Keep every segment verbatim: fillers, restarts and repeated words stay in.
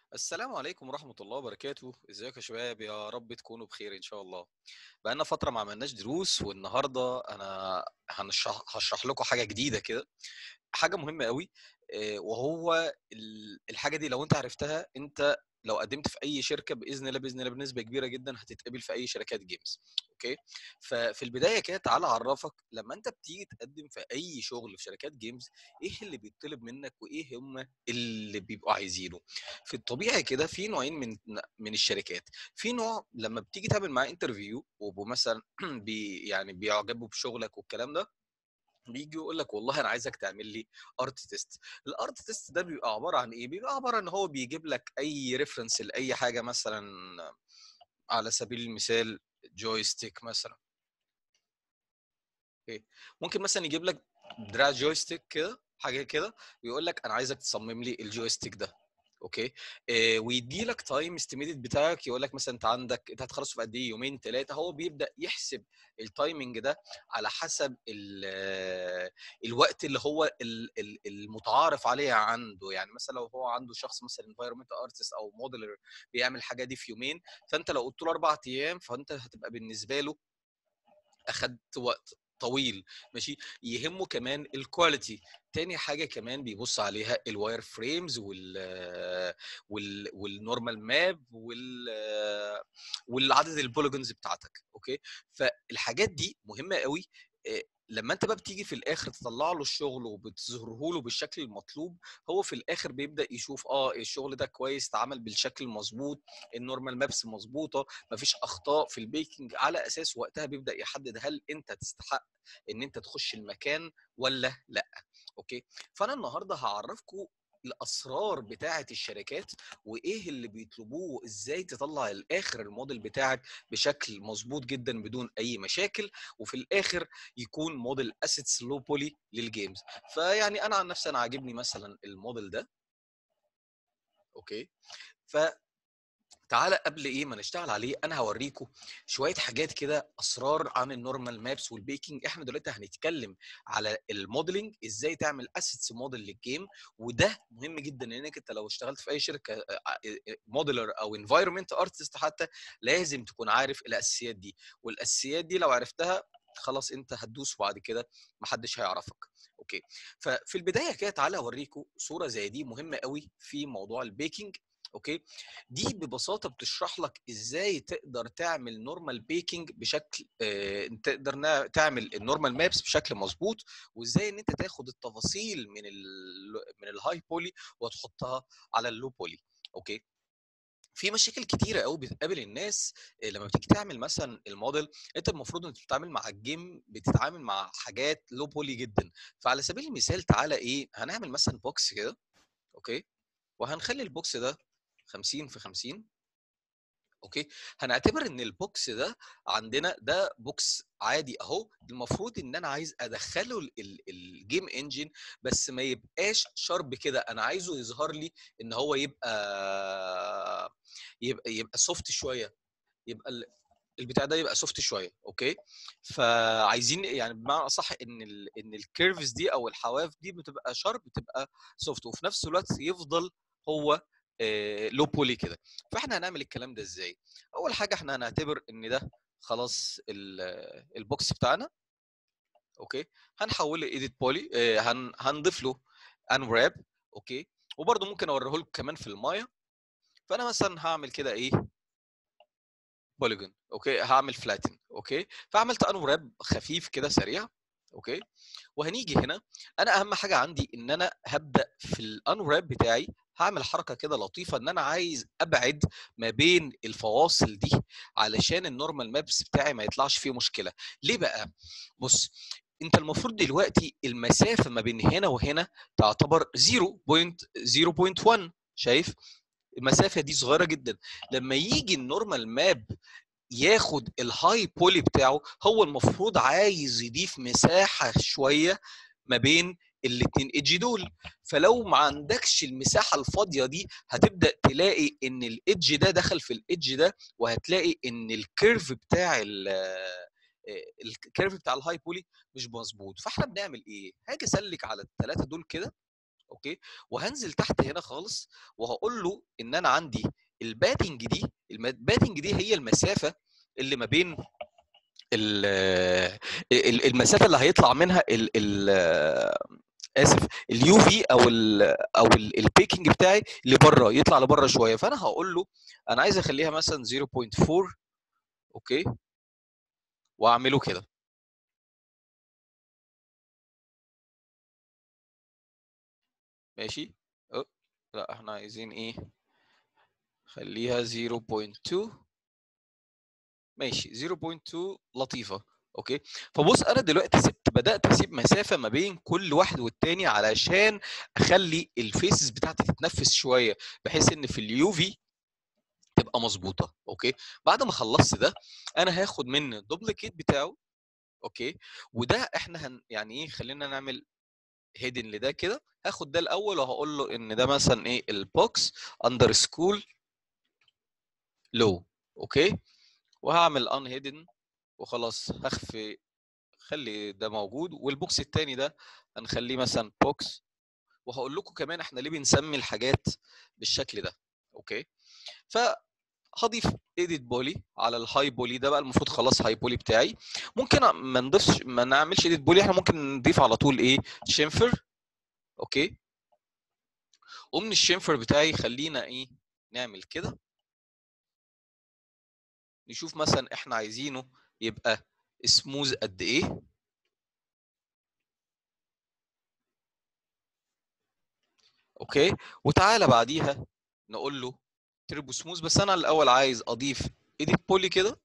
السلام عليكم ورحمة الله وبركاته، ازيكم يا شباب؟ يا رب تكونوا بخير إن شاء الله. بقالنا فترة ما عملناش دروس، والنهاردة أنا هنشرح هاشرح لكم حاجة جديدة كده، حاجة مهمة أوي. آآ وهو ال الحاجة دي لو أنت عرفتها، أنت لو قدّمت في أي شركة بإذن الله، بإذن الله بنسبة كبيرة جدًا هتتقبل في أي شركات games. أوكي؟ ففي البداية كده تعالَ أعرّفك، لمّا أنت بتيجي تقدّم في أي شغل في شركات games، إيه اللي بيتطلب منك وإيه هم اللي بيبقوا عايزينه. في الطبيعي كده في نوعين من من الشركات، في نوع لمّا بتيجي تعمل معاه interview وبيبقوا مثلًا بي يعني بيعجبوا بشغلك والكلام ده، بييجي يقول لك والله أنا عايزك تعمل لي art test. الart test ده بيبقى عبارة عن إيه؟ بيبقى عبارة إن هو بيجيب لك أي reference لأي حاجة، مثلًا على سبيل المثال joystick مثلًا. أوكي، ممكن مثلًا يجيب لك دراع joystick كده، حاجة كده، ويقول لك أنا عايزك تصمم لي الjoystick ده. أوكي، آآ ويدّي لك time estimated بتاعك، يقول لك مثلًا أنت عندك أنت هتخلّصه في قد إيه، يومين، ثلاثة. هو بيبدأ يحسب الtiming ده على حسب ال الوقت اللي هو ال ال المتعارف عليه عنده. يعني مثلًا لو هو عنده شخص مثلًا environmental artist أو modeler بيعمل الحاجة دي في يومين، فأنت لو قُلت له أربع أيام، فأنت هتبقى بالنسبة له أخدت وقت طويل. ماشي، يهمه كمان الكواليتي. تاني حاجة كمان بيبص عليها الواير فريمز وال وال والنورمال ماب وال والعدد البوليجونز بتاعتك. اوكي، فالحاجات دي مهمة قوي. إيه، لما انت بقى بتيجي في الاخر تطلع له الشغل وبتظهره له بالشكل المطلوب، هو في الاخر بيبدا يشوف اه الشغل ده كويس، اتعمل بالشكل المظبوط، النورمال مابس مظبوطه، مفيش اخطاء في البيكنج. على اساس وقتها بيبدا يحدد هل انت تستحق ان انت تخش المكان ولا لا. اوكي، فانا النهارده هعرفكم الاسرار بتاعه الشركات، وايه اللي بيطلبوه، وازاي تطلع الاخر الموديل بتاعك بشكل مظبوط جدا بدون اي مشاكل، وفي الاخر يكون موديل اسيتس لو بولي للجيمز. فيعني انا عن نفسي انا عاجبني مثلا الموديل ده. اوكي، ف تعالَ قبل إيه ما نشتغل عليه، أنا هاورّيكم شوية حاجات كده، أسرار عن الnormal maps والbaking. إحنا دلوقتي هنتكلّم على الmodeling، إزاي تعمل assets model للgame. وده مهم جدًا، لإنّك أنت لو اشتغلت في أي شركة آآ آآ modeler أو environment artist حتى، لازم تكون عارف الأساسيات دي. والأساسيات دي لو عرفتها خلاص أنت هتدوس، وبعد كده ما حدّش هيعرفك. أوكي، ففي البداية كده تعالَ أورّيكم صورة زي دي مهمة أوي في موضوع الbaking. أوكي، دي ببساطة بتشرح لك إزاي تقدر تعمل نورمال بيكنج بشكل آآ تقدر نا تعمل النورمال مابس بشكل مضبوط، وإزاي إن أنت تاخد التفاصيل من ال من الهاي بولي وتحطها على اللو بولي. أوكي، في مشاكل كتيرة أوي بتقابل الناس آآ لمّا بتيجي تعمل مثلًا الموديل. أنت المفروض إنك بتتعامل مع الجيم، بتتعامل مع حاجات low poly جدًا. فعلى سبيل المثال تعالَ إيه، هنعمل مثلًا box كده. أوكي، وهنخلّي الbox ده خمسين في خمسين. أوكي، هنعتبر إن البوكس ده عندنا ده بوكس عادي أهو. المفروض إن أنا عايز أدخّله ال ال الgame engine، بس ما يبقاش sharp كده، أنا عايزه يظهر لي إن هو يبقى يبقى يبقى soft شوية، يبقى ال البتاع ده يبقى soft شوية. أوكي، فعايزين يعني بمعنى أصح إن ال إن الcurves دي أو الحواف دي بتبقى sharp، بتبقى soft، وفي نفس الوقت يفضل هو آآ low poly كده. فإحنا هنعمل الكلام ده إزاي؟ أول حاجة إحنا هنعتبر إن ده خلاص ال الbox بتاعنا. أوكي، هنحوّله لedit poly، آآ هن هنضيف له unwrap. أوكي، وبرضه ممكن أوريه لكم كمان في المَيّة. فأنا مثلًا هاعمل كده إيه polygon. أوكي، هاعمل flatten. أوكي، فعملت unwrap خفيف كده سريع. أوكي، وهنيجي هنا، أنا أهم حاجة عندي إن أنا هابدأ في الunwrap بتاعي، هاعمل حركة كده لطيفة، إن أنا عايز أبعد ما بين الفواصل دي علشان الnormal maps بتاعي ما يطلعش فيه مشكلة. ليه بقى؟ بُص، أنت المفروض دلوقتي المسافة ما بين هنا وهنا تعتبر زيرو بوينت زيرو بوينت واحد. شايف؟ المسافة دي صغيرة جدًا. لمّا ييجي الnormal map ياخد الهاي بولي بتاعه، هو المفروض عايز يضيف مساحه شويه ما بين الاثنين ايدج دول. فلو ما عندكش المساحه الفاضيه دي، هتبدا تلاقي ان الايدج ده دخل في الايدج ده، وهتلاقي ان الكيرف بتاع ال الكيرف بتاع الهاي بولي مش مظبوط. فاحنا بنعمل ايه؟ هاجي اسلك على الثلاثه دول كده. اوكي، وهنزل تحت هنا خالص وهقول له ان انا عندي الباتنج دي، الباتنج دي هي المسافه اللي ما بين المسافه اللي هيطلع منها ال ال اسف اليو في او ال او البيكنج بتاعي لبره، يطلع لبره شويه. فانا هقول له انا عايز اخليها مثلا صفر فاصلة أربعة، اوكي، واعمله كده. ماشي. أه. لا احنا عايزين ايه، خليها صفر فاصلة اتنين. ماشي صفر فاصلة اتنين لطيفه. اوكي، فبص انا دلوقتي سبت بدات اسيب مسافه ما بين كل واحد والتاني علشان اخلي الفيسز بتاعتي تتنفس شويه، بحيث ان في اليو في تبقى مظبوطه. اوكي، بعد ما خلصت ده انا هاخد من الدوبليكيت بتاعه. اوكي، وده احنا هن يعني ايه، خلينا نعمل هيدن لده كده. هاخد ده الاول وهقول له ان ده مثلا ايه البوكس اندر سكول لو. اوكي، وهعمل ان هيدن وخلاص، هخفي خلي ده موجود، والبوكس الثاني ده هنخليه مثلا بوكس. وهقول لكم كمان احنا ليه بنسمي الحاجات بالشكل ده. اوكي، فهضيف ايديت بولي على الهاي بولي ده بقى، المفروض خلاص هاي بولي بتاعي. ممكن ما نضيفش ما نعملش ايديت بولي، احنا ممكن نضيف على طول ايه شيمفر. اوكي، ومن الشيمفر بتاعي خلينا ايه نعمل كده، نشوف مثلا احنا عايزينه يبقى سموز قد ايه. اوكي، وتعالى بعديها نقول له تربو سموز. بس انا الاول عايز اضيف ايديت بولي كده.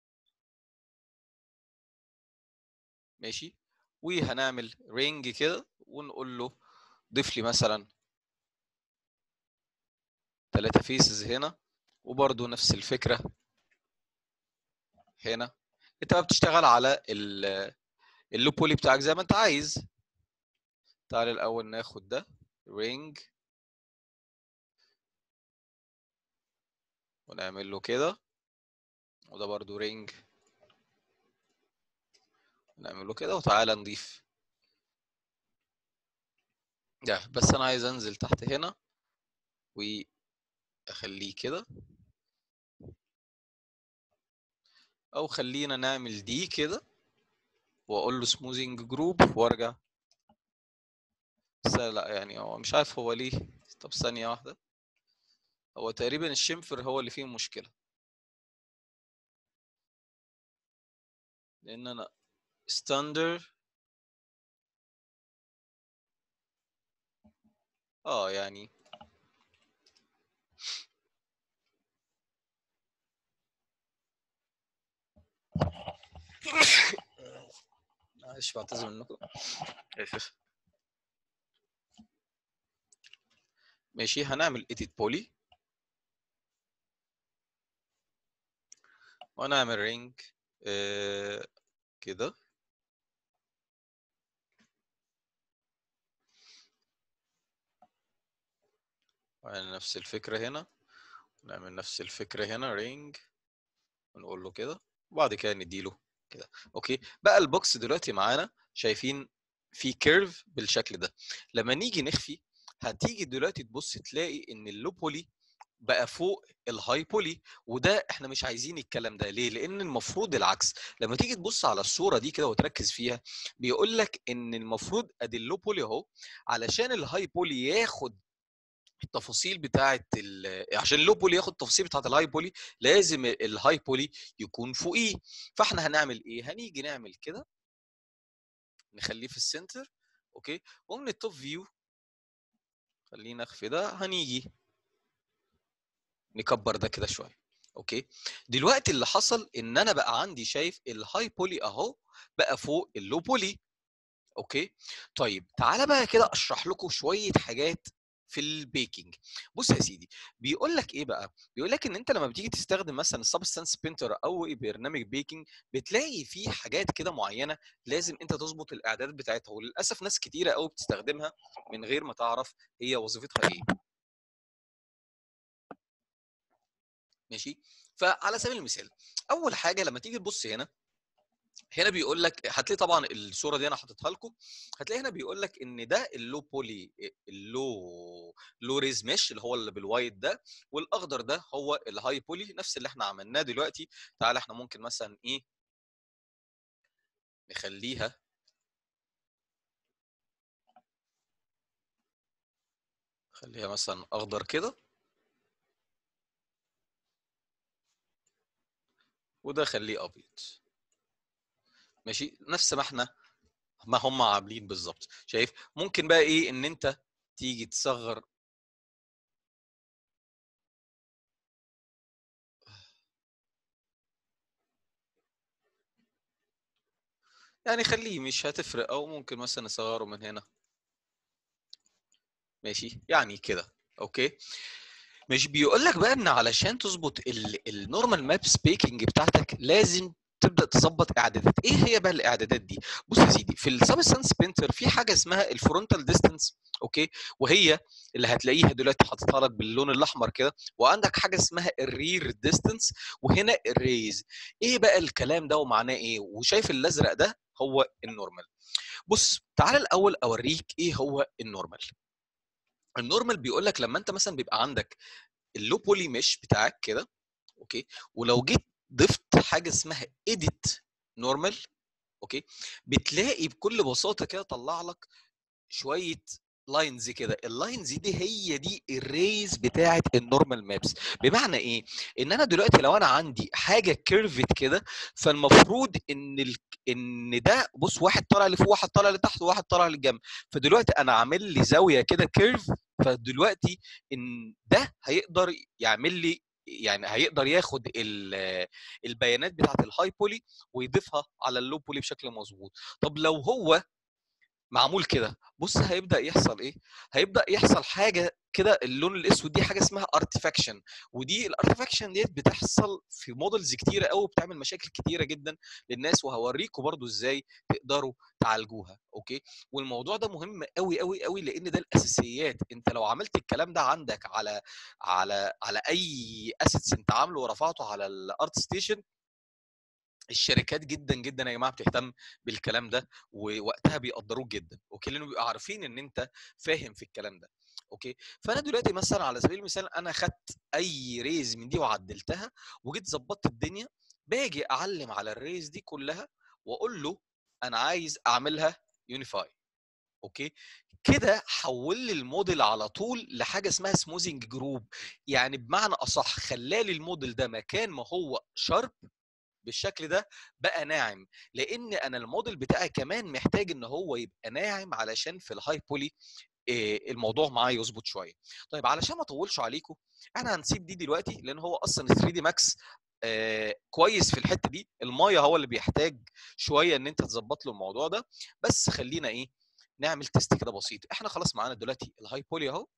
ماشي، وهنعمل رينج كده ونقول له ضيف لي مثلا ثلاثة فيسز هنا، وبرده نفس الفكره هنا. انت بقى بتشتغل على اللوب بولي بتاعك زي ما انت عايز. تعالى الاول ناخد ده رينج ونعمل له كده، وده برضو رينج نعمل له كده، وتعالى نضيف ده. بس انا عايز انزل تحت هنا واخليه كده، او خلينا نعمل دي كده واقول له سموزنج جروب وارجع. بس لا يعني هو مش عارف هو ليه. طب ثانية واحدة، هو تقريبا الشمفر هو اللي فيه مشكلة، لان انا ستاندر اه يعني معلش بعتذر منكم، اسف. ماشي، هنعمل edit بولي ونعمل رينج آه كده، ونعمل نفس الفكرة هنا، نعمل نفس الفكرة هنا رينج ونقول له كده، وبعد كده نديله كده. اوكي، بقى البوكس دلوقتي معانا شايفين في كيرف بالشكل ده. لما نيجي نخفي هتيجي دلوقتي تبص تلاقي ان اللو بولي بقى فوق الهاي بولي، وده احنا مش عايزين الكلام ده. ليه؟ لان المفروض العكس. لما تيجي تبص على الصوره دي كده وتركز فيها، بيقول لك ان المفروض ادي اللو بولي اهو، علشان الهاي بولي ياخد التفاصيل بتاعه عشان اللو بولي ياخد التفاصيل بتاعه الهاي بولي لازم الهاي بولي يكون فوقيه. فاحنا هنعمل ايه؟ هنيجي نعمل كده، نخليه في السنتر. اوكي، ومن التوب فيو خلينا اخفي ده، هنيجي نكبر ده كده شويه. اوكي، دلوقتي اللي حصل ان انا بقى عندي شايف الهاي بولي اهو بقى فوق اللو بولي. اوكي، طيب تعالى بقى كده اشرح لكم شويه حاجات في البيكنج. بص يا سيدي، بيقول لك ايه بقى؟ بيقول لك ان انت لما بتيجي تستخدم مثلا السبستانس بينتر او برنامج بيكنج، بتلاقي فيه حاجات كده معينه لازم انت تظبط الاعدادات بتاعتها، وللاسف ناس كتيره قوي بتستخدمها من غير ما تعرف هي وظيفتها ايه. ماشي، فعلى سبيل المثال اول حاجه لما تيجي تبص هنا هنا بيقول لك هتلاقي طبعا الصوره دي انا حاططها لكم، هتلاقي هنا بيقول لك ان ده اللو بولي اللو لو ريز مش اللي هو اللي بالوايت ده، والاخضر ده هو الهاي بولي نفس اللي احنا عملناه دلوقتي. تعالى احنا ممكن مثلا ايه نخليها خليها مثلا اخضر كده، وده خليه ابيض. ماشي، نفس ما احنا ما هم عاملين بالظبط. شايف؟ ممكن بقى ايه ان انت تيجي تصغر، يعني خليه مش هتفرق، او ممكن مثلا نصغره من هنا. ماشي يعني كده. اوكي، مش بيقول لك بقى ان علشان تظبط النورمال ماب سبيكنج بتاعتك لازم تبدا تظبط اعدادات. ايه هي بقى الاعدادات دي؟ بص يا سيدي، في السبستانس بينتر في حاجه اسمها الفرونتال ديستانس، اوكي، وهي اللي هتلاقيها دلوقتي حاططها لك باللون الاحمر كده، وعندك حاجه اسمها الرير ديستانس، وهنا الريز. ايه بقى الكلام ده ومعناه ايه؟ وشايف الازرق ده هو النورمال. بص تعالى الاول اوريك ايه هو النورمال. النورمال بيقول لك لما انت مثلا بيبقى عندك اللو بولي مش بتاعك كده، اوكي، ولو جيت ضفت حاجه اسمها اديت نورمال، اوكي، بتلاقي بكل بساطه كده طلع لك شويه لاينز كده. اللاينز دي هي دي الريز بتاعه النورمال مابس. بمعنى ايه؟ ان انا دلوقتي لو انا عندي حاجه كيرفت كده، فالمفروض ان ال... ان ده بص واحد طالع لفوق واحد طالع لتحت وواحد طالع للجنب، فدلوقتي انا عامل لي زاويه كده كيرف، فدلوقتي ان ده هيقدر يعمل لي، يعني هيقدر ياخد البيانات بتاعه الهاي بولي ويضيفها على اللو بولي بشكل مظبوط. طب لو هو معمول كده، بص هيبدا يحصل ايه؟ هيبدا يحصل حاجه كده، اللون الاسود دي حاجه اسمها ارتفاكشن، ودي الارتفاكشن ديت بتحصل في موديلز كتيره قوي، بتعمل مشاكل كتيره جدا للناس، وهوريكم برضو ازاي تقدروا تعالجوها. اوكي، والموضوع ده مهم قوي قوي قوي، لان ده الاساسيات. انت لو عملت الكلام ده عندك على على على اي اسيتس انت عامله ورفعته على الارت ستيشن، الشركات جدا جدا يا جماعه بتهتم بالكلام ده، ووقتها بيقدروك جدا، اوكي، لانه بيبقوا عارفين ان انت فاهم في الكلام ده. اوكي، فانا دلوقتي مثلا على سبيل المثال انا خدت اي ريز من دي وعدلتها وجيت ظبطت الدنيا، باجي اعلم على الريز دي كلها واقول له انا عايز اعملها يونيفاي. اوكي، كده حول لي الموديل على طول لحاجه اسمها سموزنج جروب، يعني بمعنى اصح خلالي الموديل ده مكان ما هو شارب بالشكل ده بقى ناعم، لان انا الموديل بتاعي كمان محتاج ان هو يبقى ناعم علشان في الهاي بولي الموضوع معاه يظبط شويه. طيب علشان ما اطولش عليكم، احنا هنسيب دي دلوقتي لان هو اصلا ثري دي ماكس آه كويس في الحته دي. المايه هو اللي بيحتاج شويه ان انت تظبط له الموضوع ده، بس خلينا ايه نعمل تيست كده بسيط. احنا خلاص معانا دلوقتي الهاي بولي اهو،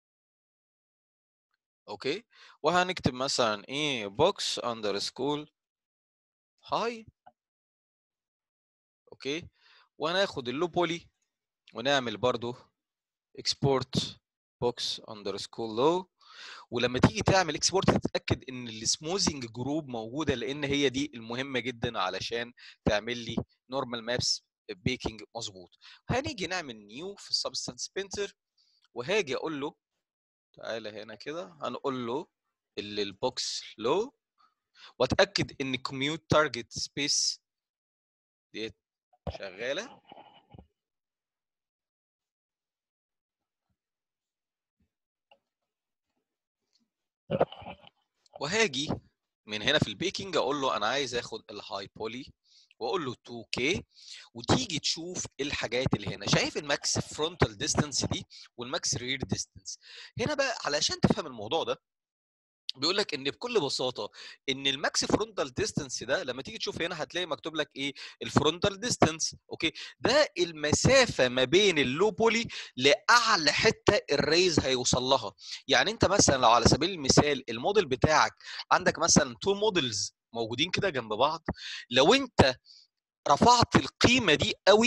اوكي، وهنكتب مثلا ايه بوكس اندر سكول هاي، اوكي، وهناخد اللو بولي ونعمل برضو export box underscore low، ولما تيجي تعمل اكسبورت تتاكد ان السموزنج جروب موجوده، لان هي دي المهمه جدا علشان تعمل لي نورمال مابس بيكنج مظبوط. هنيجي نعمل نيو في السبستانس بينتر، وهاجي اقول له تعالى هنا كده، هنقول له البوكس لو، واتاكد ان كوميوت تارجت سبيس ديت شغاله. وهاجي من هنا في البيكنج اقول له انا عايز اخد الهاي بولي، واقول له تو كيه، وتيجي تشوف الحاجات اللي هنا. شايف الماكس فرونتال ديستانس دي والماكس رير ديستانس؟ هنا بقى علشان تفهم الموضوع ده بيقول لك ان بكل بساطه ان الماكس فرونتال ديستانس ده لما تيجي تشوف هنا هتلاقي مكتوب لك ايه الفرونتال ديستانس، اوكي، ده المسافه ما بين اللو بولي لاعلى حته الريز هيوصل لها. يعني انت مثلا لو على سبيل المثال الموديل بتاعك عندك مثلا تو موديلز موجودين كده جنب بعض، لو انت رفعت القيمه دي قوي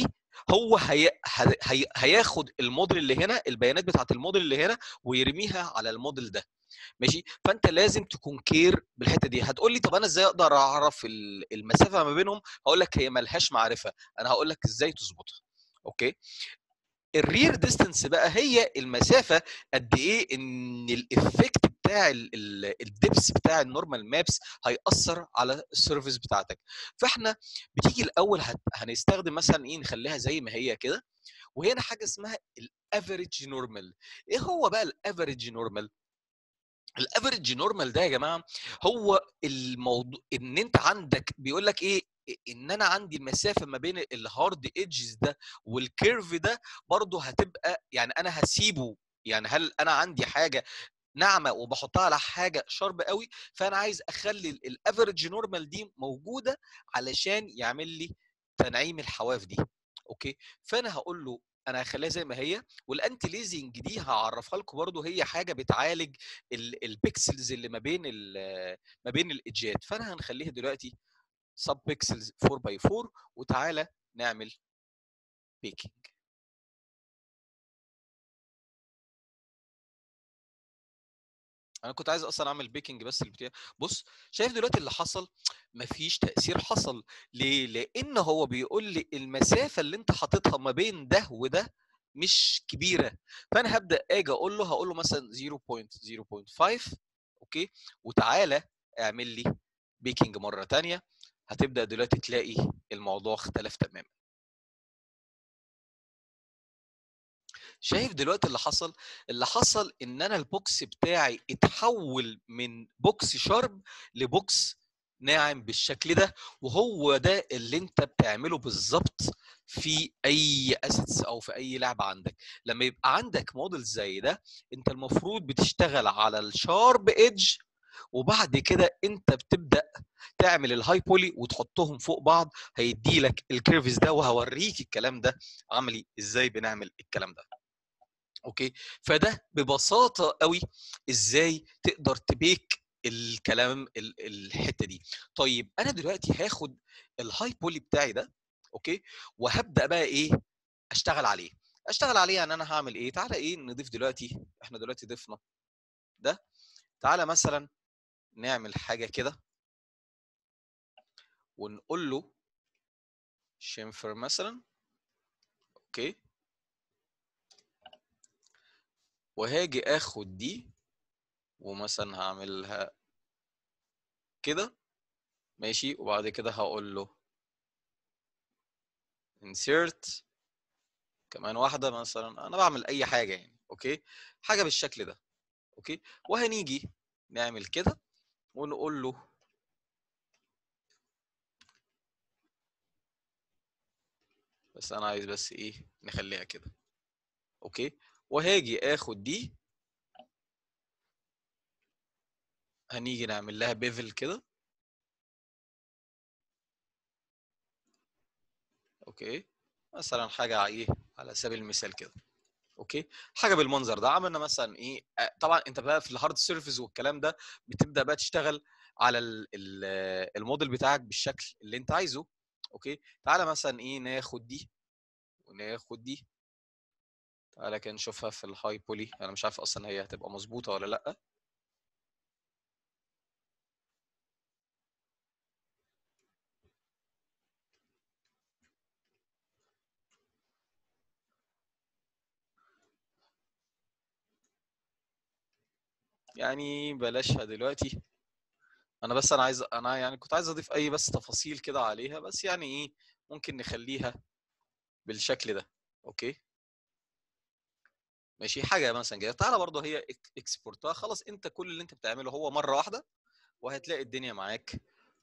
هو هي... هي... هياخد الموديل اللي هنا، البيانات بتاعت الموديل اللي هنا، ويرميها على الموديل ده. ماشي. فانت لازم تكون كير بالحته دي. هتقول لي طب انا ازاي اقدر اعرف المسافه ما بينهم؟ هقول لك هي ملهاش معرفه، انا هقول لك ازاي تظبطها. اوكي. الرير ديستانس بقى هي المسافه قد ايه ان الافكت بتاع الدبس بتاع النورمال مابس هيأثر على السيرفيس بتاعتك. فاحنا بتيجي الاول هت... هنستخدم مثلا ايه، نخليها زي ما هي كده، وهنا حاجه اسمها الافريج نورمال. ايه هو بقى الافريج نورمال؟ الافريج نورمال ده يا جماعه هو الموضوع ان انت عندك بيقول لك ايه، ان انا عندي المسافه ما بين الهارد ايدجز ده والكيرف ده برضه هتبقى، يعني انا هسيبه، يعني هل انا عندي حاجه ناعمه وبحطها على حاجه شارب قوي، فانا عايز اخلي الافريج نورمال دي موجوده علشان يعمل لي تنعيم الحواف دي. اوكي. فانا هقول له انا هخليها زي ما هي، والانتي ليزنج دي هعرفها لكم برضو، هي حاجه بتعالج البيكسلز اللي ما بين ما بين الايدجات. فانا هنخليها دلوقتي سب بيكسلز فور باي فور، وتعالى نعمل بيكينج. انا كنت عايز اصلا اعمل بيكنج بس البتاع. بص، شايف دلوقتي اللي حصل؟ مفيش تاثير حصل. ليه؟ لان هو بيقول لي المسافه اللي انت حاططها ما بين ده وده مش كبيره. فانا هبدا اجي اقول له، هقول له مثلا زيرو بوينت زيرو بوينت فايف. اوكي. وتعالى اعمل لي بيكنج مره ثانيه. هتبدا دلوقتي تلاقي الموضوع اختلف تماما. شايف دلوقتي اللي حصل؟ اللي حصل ان انا البوكس بتاعي اتحول من بوكس شارب لبوكس ناعم بالشكل ده. وهو ده اللي انت بتعمله بالظبط في اي اسيتس او في اي لعبه عندك. لما يبقى عندك موديل زي ده، انت المفروض بتشتغل على الشارب ايدج، وبعد كده انت بتبدا تعمل الهاي بولي وتحطهم فوق بعض، هيدي لك الكيرفز ده. وهوريك الكلام ده عملي ازاي بنعمل الكلام ده. اوكي. فده ببساطه قوي ازاي تقدر تبيك الكلام الحته دي. طيب انا دلوقتي هاخد الهاي بولي بتاعي ده، اوكي، وهبدا بقى ايه، اشتغل عليه. اشتغل عليه يعني انا هعمل ايه؟ تعالى ايه نضيف دلوقتي، احنا دلوقتي ضفنا ده. تعالى مثلا نعمل حاجه كده ونقول له شيمفر مثلا. اوكي. وهاجي اخد دي ومثلا هعملها كده. ماشي. وبعد كده هقول له insert كمان واحده مثلا. انا بعمل اي حاجه يعني. اوكي. حاجه بالشكل ده. اوكي. وهنيجي نعمل كده ونقول له بس انا عايز بس ايه، نخليها كده. اوكي. وهاجي اخد دي، هنيجي نعمل لها بيفل كده. اوكي. مثلا حاجه على ايه، على سبيل المثال كده. اوكي. حاجه بالمنظر ده. عملنا مثلا ايه، آه، طبعا انت بقى في الهارد سيرفيس والكلام ده بتبدا بقى تشتغل على ال ال الموديل بتاعك بالشكل اللي انت عايزه. اوكي. تعالى مثلا ايه، ناخد دي وناخد دي. تعالى كده نشوفها في الهاي بولي. انا مش عارف اصلا هي هتبقى مظبوطه ولا لا. يعني بلاشها دلوقتي. انا بس انا عايز، انا يعني كنت عايز اضيف اي بس تفاصيل كده عليها، بس يعني ايه، ممكن نخليها بالشكل ده. اوكي. ماشي. حاجه مثلا كده. تعالى برضه هي اكسبورتها. خلاص انت كل اللي انت بتعمله هو مره واحده، وهتلاقي الدنيا معاك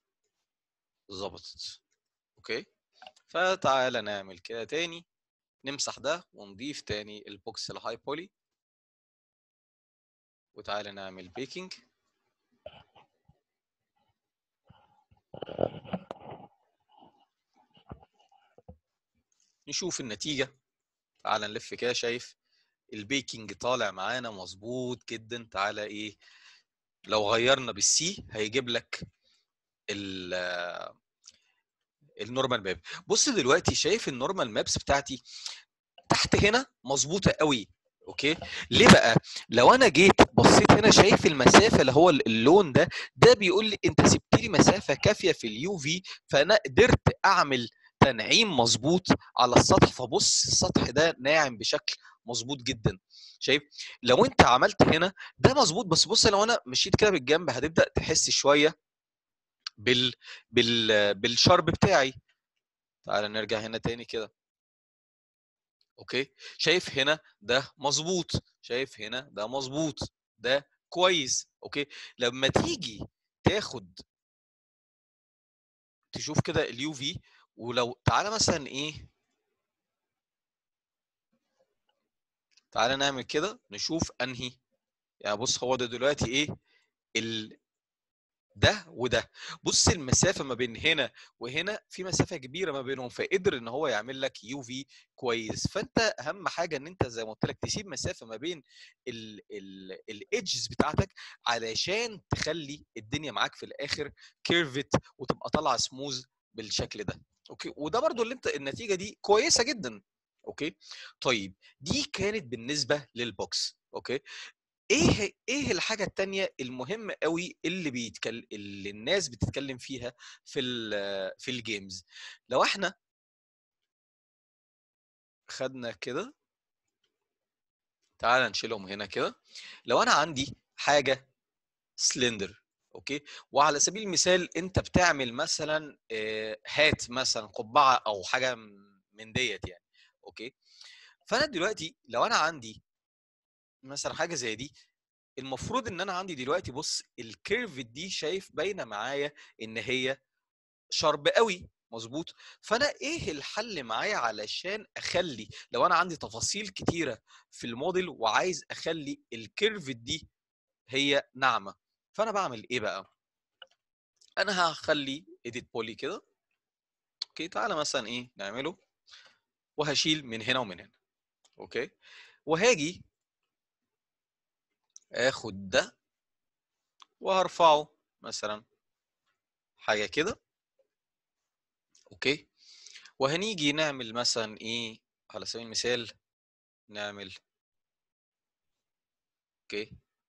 ظبطت. اوكي. فتعالى نعمل كده تاني، نمسح ده ونضيف تاني البوكس الهاي بولي. وتعالى نعمل بيكنج. نشوف النتيجه. تعالى نلف كده. شايف البيكنج طالع معانا مظبوط جدا. تعالى ايه، لو غيرنا بالسي هيجيب لك النورمال ماب. بص دلوقتي شايف النورمال مابس بتاعتي تحت هنا مظبوطه قوي. اوكي، ليه بقى؟ لو انا جيت بصيت هنا شايف المسافه اللي هو اللون ده، ده بيقول لي انت سبت لي مسافه كافيه في اليو في، فانا قدرت اعمل تنعيم مظبوط على السطح. فبص السطح ده ناعم بشكل مظبوط جدا. شايف؟ لو انت عملت هنا ده مظبوط، بس بص لو انا مشيت كده بالجنب هتبدا تحس شويه بال بال بالشرب بتاعي. تعال نرجع هنا تاني كده. اوكي، شايف هنا ده مظبوط، شايف هنا ده مظبوط، ده كويس. اوكي، لما تيجي تاخد تشوف كده اليو في، ولو تعالى مثلا ايه، تعالى نعمل كده نشوف انهي. يعني بص هو ده دلوقتي ايه ال ده وده. بص المسافه ما بين هنا وهنا في مسافه كبيره ما بينهم، فقدر ان هو يعمل لك يو في كويس. فانت اهم حاجه ان انت زي ما قلت لك تسيب مسافه ما بين الايدجز بتاعتك علشان تخلي الدنيا معاك في الاخر كيرفت وتبقى طالعه سموز بالشكل ده. اوكي، وده برضو اللي انت النتيجه دي كويسه جدا. اوكي، طيب دي كانت بالنسبه للبوكس. اوكي، ايه ايه الحاجه التانية المهمه قوي اللي بيتكلم اللي الناس بتتكلم فيها في ال في الجيمز؟ لو احنا خدنا كده، تعال نشيلهم هنا كده. لو انا عندي حاجه سلندر، اوكي، وعلى سبيل المثال انت بتعمل مثلا آه، هات مثلا قبعه او حاجه من ديت يعني. اوكي، فانا دلوقتي لو انا عندي مثلا حاجه زي دي، المفروض ان انا عندي دلوقتي بص الكيرف دي شايف باينه معايا ان هي شارب قوي مظبوط. فانا ايه الحل معايا علشان اخلي لو انا عندي تفاصيل كتيره في الموديل وعايز اخلي الكيرف دي هي ناعمه؟ فانا بعمل ايه بقى؟ انا هخلي edit poly كده. اوكي، تعالى مثلا ايه نعمله، وهشيل من هنا ومن هنا. اوكي، وهاجي اخد ده وهرفعه مثلا حاجه كده. اوكي، وهنيجي نعمل مثلا ايه على سبيل المثال، نعمل اوكي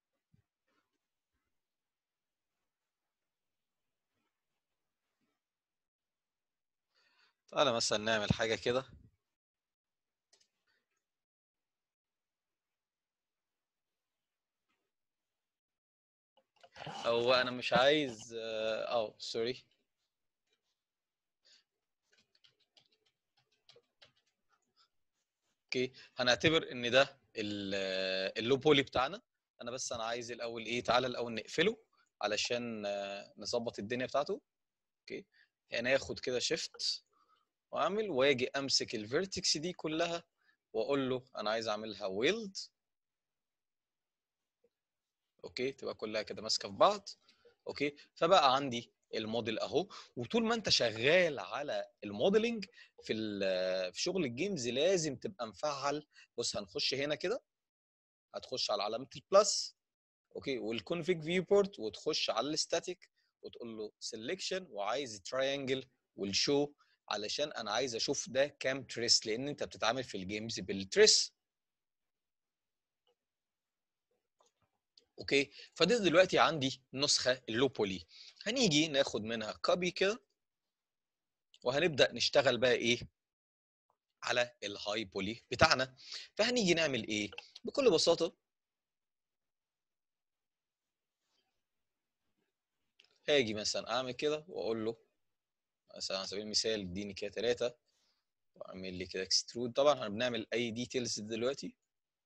تعالى مثلا نعمل حاجه كده. او انا مش عايز اه سوري. اوكي، هنعتبر ان ده اللو بولي بتاعنا. انا بس انا عايز الاول ايه، تعالى الاول نقفله علشان آه، نظبط الدنيا بتاعته. اوكي، هناخد كده شيفت واعمل واجي امسك الفيرتكس دي كلها واقول له انا عايز اعملها ويلد. اوكي، تبقى كلها كده ماسكه في بعض. اوكي، فبقى عندي الموديل اهو. وطول ما انت شغال على الموديلنج في في شغل الجيمز لازم تبقى مفعل. بص هنخش هنا كده، هتخش على علامه البلس، اوكي، والكونفيج فيو بورت، وتخش على الستاتيك وتقول له سيلكشن وعايز تراينجل والشو، علشان انا عايز اشوف ده كام تريس، لان انت بتتعامل في الجيمز بالتريس. اوكي، فده دلوقتي عندي نسخه اللو بولي. هنيجي ناخد منها كوبي كده وهنبدا نشتغل بقى ايه على الهاي بولي بتاعنا. فهنيجي نعمل ايه بكل بساطه؟ هاجي مثلا اعمل كده واقول له مثلا على سبيل المثال اديني كده ثلاثه، واعمل لي كده اكسترود. طبعا احنا بنعمل اي ديتيلز دلوقتي.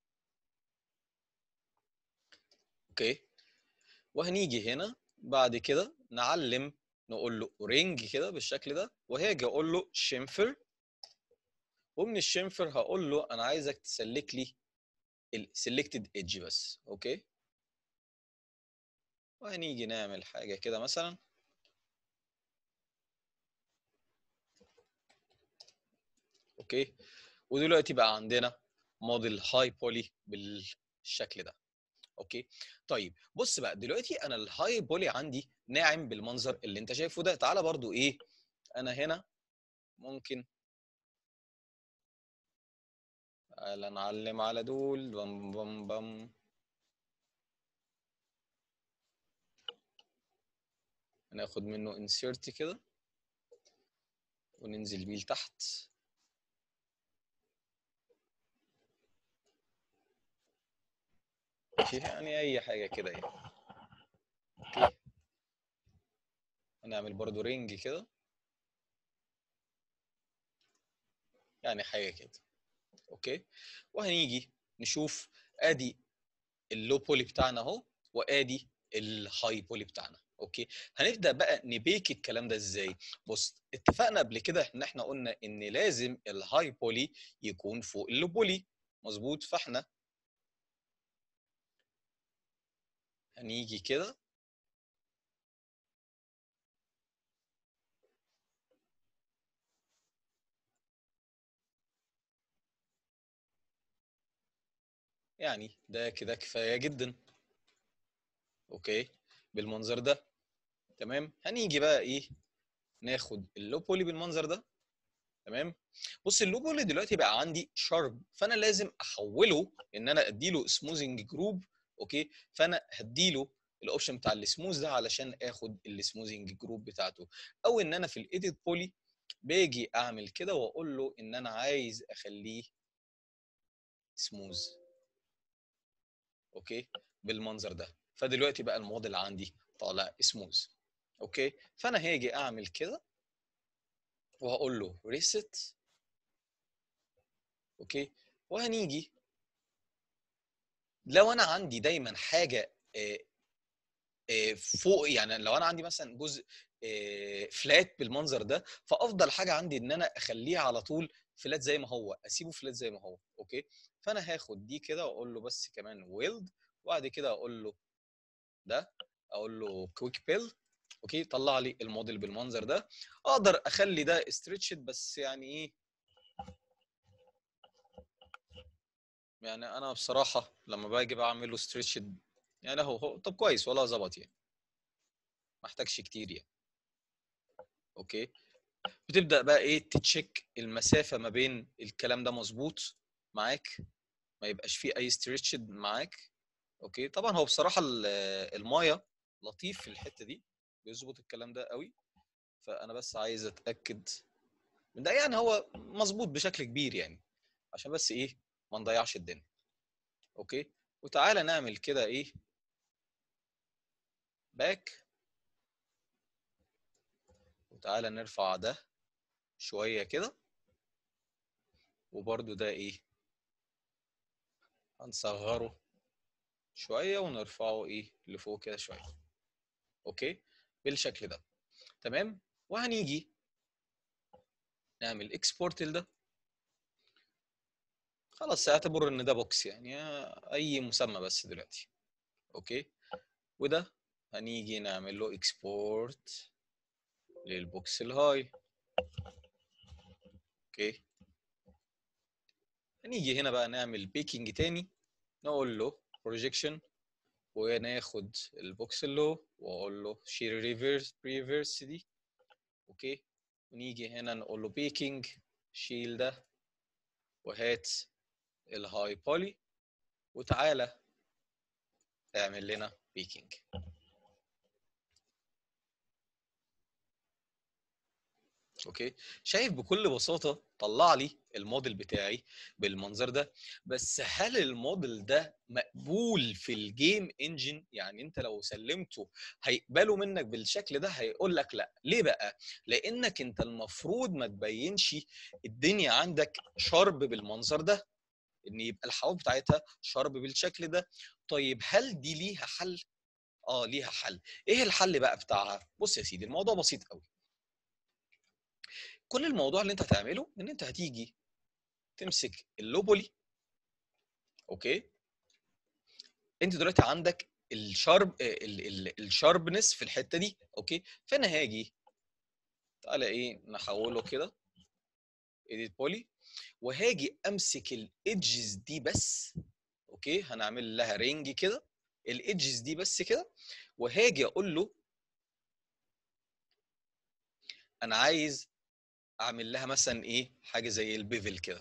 اوكي، وهنيجي هنا بعد كده نعلم، نقول له رينج كده بالشكل ده، وهاجي اقول له شيمفر، ومن الشيمفر هقول له انا عايزك تسلك لي السلكتد ايدج بس. اوكي، وهنيجي نعمل حاجه كده مثلا. اوكي، ودلوقتي بقى عندنا موديل هاي بولي بالشكل ده. اوكي، طيب بص بقى دلوقتي انا الهاي بولي عندي ناعم بالمنظر اللي انت شايفه ده. تعالى برضو ايه، انا هنا ممكن تعالى نعلم على دول بم بم بم. هناخد منه insert كده وننزل بيه لتحت. يعني اي حاجه كده يعني. اوكي هنعمل برضو رينج كده، يعني حاجه كده. اوكي وهنيجي نشوف ادي اللو بولي بتاعنا اهو، وادي الهاي بولي بتاعنا. اوكي هنبدا بقى نبيك الكلام ده ازاي. بص اتفقنا قبل كده ان احنا قلنا ان لازم الهاي بولي يكون فوق اللو بولي، مظبوط. فاحنا هنيجي كده يعني ده كده كفايه جدا. اوكي بالمنظر ده تمام. هنيجي بقى ايه، ناخد اللو بولي بالمنظر ده. تمام. بص اللو بولي دلوقتي بقى عندي شارب، فانا لازم احوله ان انا اديله سموزنج جروب. اوكي فانا هديله الاوبشن بتاع السموز ده علشان اخد السموزنج جروب بتاعته، او ان انا في الايديت بولي باجي اعمل كده واقول له ان انا عايز اخليه سموز. اوكي بالمنظر ده. فدلوقتي بقى الموديل عندي طالع سموز. اوكي فانا هاجي اعمل كده وهقول له ريست. اوكي وهنيجي لو انا عندي دايما حاجه آه، آه، فوق، يعني لو انا عندي مثلا جزء فلات بالمنظر ده، فافضل حاجه عندي ان انا اخليه على طول فلات زي ما هو، اسيبه فلات زي ما هو. اوكي فانا هاخد دي كده واقول له بس كمان ويلد، وبعد كده اقول له ده، اقول له كويك بيل. اوكي طلع لي الموديل بالمنظر ده. اقدر اخلي ده ستريتشد بس يعني ايه، يعني انا بصراحه لما باجي بعمل له ستريتشد يعني هو هو طب كويس والله ظبط يعني، ما احتاجش كتير يعني. اوكي بتبدا بقى ايه تتشيك المسافه ما بين الكلام ده مظبوط معاك، ما يبقاش فيه اي ستريتشد معاك. اوكي طبعا هو بصراحه المايه لطيف في الحته دي، بيظبط الكلام ده قوي. فانا بس عايز اتاكد من ده، يعني هو مظبوط بشكل كبير يعني، عشان بس ايه ما نضيعش الدنيا. اوكي وتعالى نعمل كده ايه باك، وتعالى نرفع ده شويه كده، وبرده ده ايه هنصغره شويه ونرفعه ايه لفوق كده شويه. اوكي بالشكل ده تمام. وهنيجي نعمل اكسبورت لده. خلاص اعتبر ان ده بوكس يعني اي مسمى بس دلوقتي. اوكي وده هنيجي نعمل له اكسبورت للبوكس الهاي. اوكي هنيجي هنا بقى نعمل بيكينج تاني، نقول له بروجيكشن، وناخد البوكس اللو واقول له شير ريفيرس ريفيرس دي. اوكي ونيجي هنا نقول له بيكينج، شيل ده وهات الهاي بولي، وتعالى اعمل لنا بيكينج. اوكي شايف بكل بساطه طلع لي الموديل بتاعي بالمنظر ده. بس هل الموديل ده مقبول في الجيم انجن؟ يعني انت لو سلمته هيقبله منك بالشكل ده؟ هيقول لك لا. ليه بقى؟ لانك انت المفروض ما تبينش الدنيا عندك شارب بالمنظر ده، ان يبقى الحواف بتاعتها شارب بالشكل ده. طيب هل دي ليها حل؟ اه ليها حل. ايه الحل بقى بتاعها؟ بص يا سيدي الموضوع بسيط قوي. كل الموضوع اللي انت هتعمله ان انت هتيجي تمسك اللوبولي. اوكي انت دلوقتي عندك الشارب الشاربنس في الحته دي. اوكي فانا هاجي تعالى ايه نحوله كده ايديت بولي، وهاجي امسك الايدجز دي بس. اوكي هنعمل لها رينج كده الايدجز دي بس كده، وهاجي اقول له انا عايز اعمل لها مثلا ايه حاجه زي البيفل كده.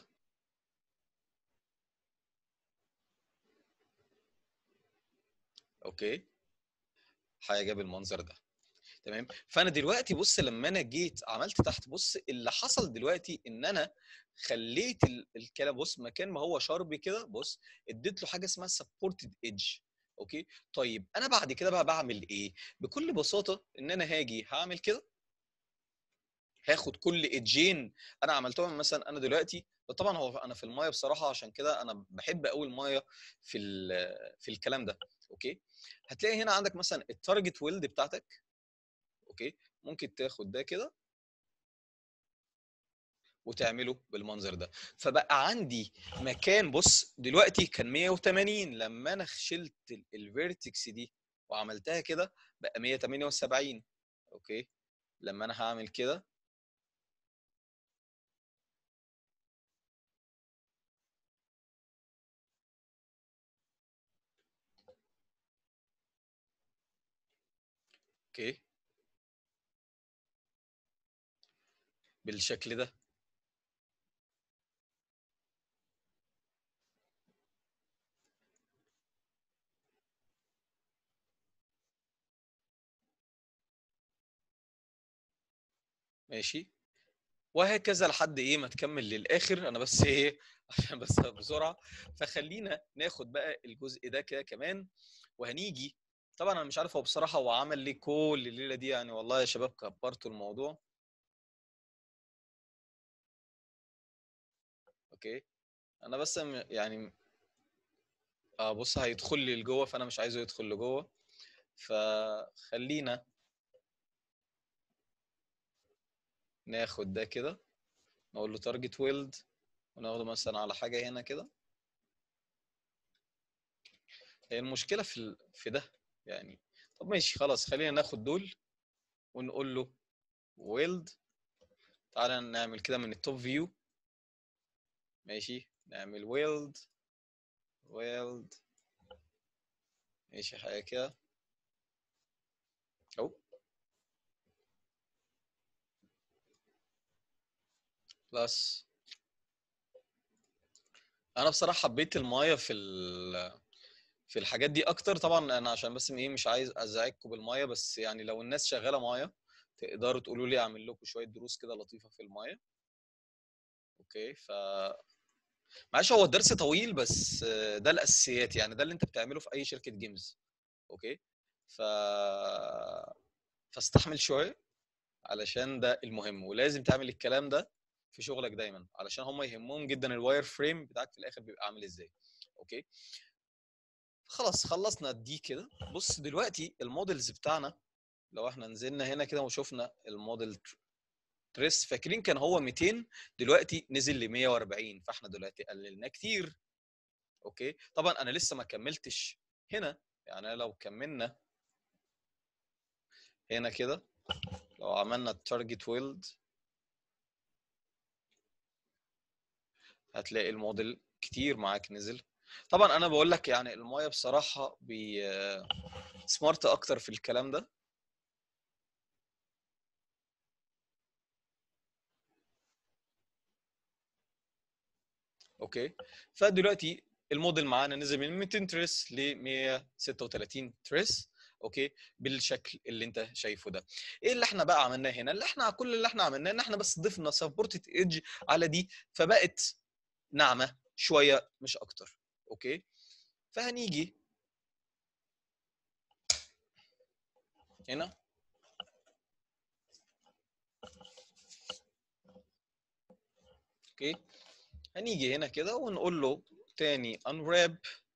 اوكي، حاجه بالمنظر ده. تمام. فانا دلوقتي بص لما انا جيت عملت تحت، بص اللي حصل دلوقتي ان انا خليت ال- الكلام بص مكان ما هو شارب كده، بص اديت له حاجه اسمها سبورتد ايدج. اوكي. طيب انا بعد كده بقى بعمل ايه؟ بكل بساطه ان انا هاجي هعمل كده، هاخد كل ايدجين انا عملتهم. مثلا انا دلوقتي طبعا هو انا في المايه بصراحه، عشان كده انا بحب قوي المايه في في الكلام ده. اوكي. هتلاقي هنا عندك مثلا التارجت ويلد بتاعتك. اوكي. ممكن تاخد ده كده وتعمله بالمنظر ده، فبقى عندي مكان. بص دلوقتي كان مية وتمانين، لما انا شلت الفيرتكس دي وعملتها كده بقى مية وتمانية وسبعين. اوكي. لما انا هعمل كده، اوكي، بالشكل ده. ماشي. وهكذا لحد ايه ما تكمل للاخر. انا بس ايه عشان بس بسرعه. فخلينا ناخد بقى الجزء ده كده كمان، وهنيجي. طبعا انا مش عارف هو بصراحه هو عمل ليه كل الليله دي يعني، والله يا شباب كبرتوا الموضوع. اوكي. انا بس م- يعني اه بص هيدخل لي لجوه، فانا مش عايزه يدخل لجوه. فخلينا ناخد ده كده، نقول له تارجت ويلد، وناخده مثلا على حاجه هنا كده. هي المشكله في ال... في ده يعني. طب ماشي خلاص، خلينا ناخد دول ونقول له ويلد. تعالى نعمل كده من التوب فيو. ماشي، نعمل ويلد ويلد. ماشي حاجه كده اهو. بلس. انا بصراحه حبيت المايه في ال... في الحاجات دي اكتر. طبعا انا عشان بس ايه مش عايز ازعجكم بالمايه، بس يعني لو الناس شغاله مايه تقدروا تقولوا لي اعمل لكم شويه دروس كده لطيفه في المايه. اوكي. ف معلش هو الدرس طويل، بس آه، ده الاساسيات يعني، ده اللي انت بتعمله في اي شركه جيمز. اوكي. ف فاستحمل شويه، علشان ده المهم، ولازم تعمل الكلام ده في شغلك دايما، علشان هم يهمهم جدا الواير فريم بتاعك في الاخر بيبقى عامل ازاي. اوكي. خلاص خلصنا دي كده. بص دلوقتي المودلز بتاعنا، لو احنا نزلنا هنا كده وشفنا الموديل تريس، فاكرين كان هو ميتين، دلوقتي نزل ل مية واربعين، فاحنا دلوقتي قللناه كتير. اوكي. طبعا انا لسه ما كملتش هنا، يعني لو كملنا هنا كده، لو عملنا التارجت ويلد هتلاقي الموديل كتير معاك نزل. طبعا انا بقول لك يعني المايه بصراحه بي سمارت اكتر في الكلام ده. اوكي. فدلوقتي الموديل معانا نزل من ميتين تريس ل مية وستة وتلاتين تريس. اوكي. بالشكل اللي انت شايفه ده. ايه اللي احنا بقى عملناه هنا؟ اللي احنا كل اللي احنا عملناه ان احنا بس ضفنا سبورتد ايدج على دي، فبقت ناعمه شويه مش اكتر. اوكي. فهنيجي هنا. اوكي. هنيجي هنا كده ونقول له تاني unwrap.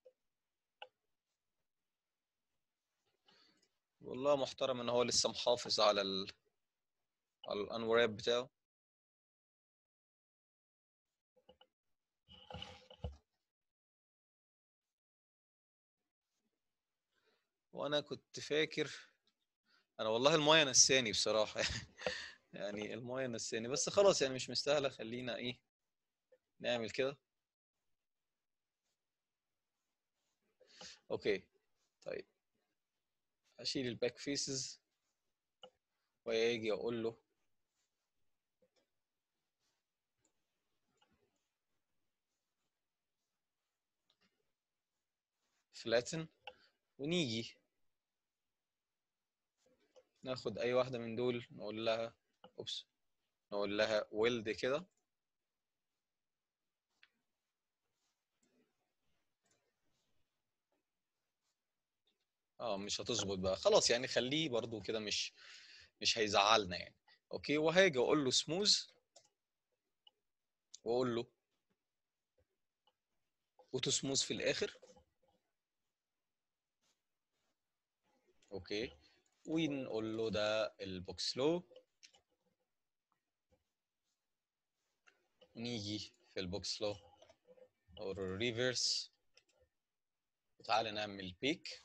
والله محترم ان هو لسه محافظ على ال على الانوراب بتاعه. وانا كنت فاكر، انا والله المايه نساني بصراحه يعني المايه نساني، بس خلاص يعني مش مستاهله، خلينا ايه نعمل كده. اوكي. طيب اشيل الباك فيسز، واجي اقول له فلاتن، ونيجي ناخد اي واحده من دول نقول لها اوبس نقول لها ويلد كده. اه مش هتظبط بقى خلاص، يعني خليه برضو كده، مش مش هيزعلنا يعني. اوكي، وهاجي اقول له سموز، واقول له اوتو سموز في الاخر. اوكي، ونقول له ده البوكس لو، نيجي في البوكس لو او الريفرس، وتعالى نعمل بيك.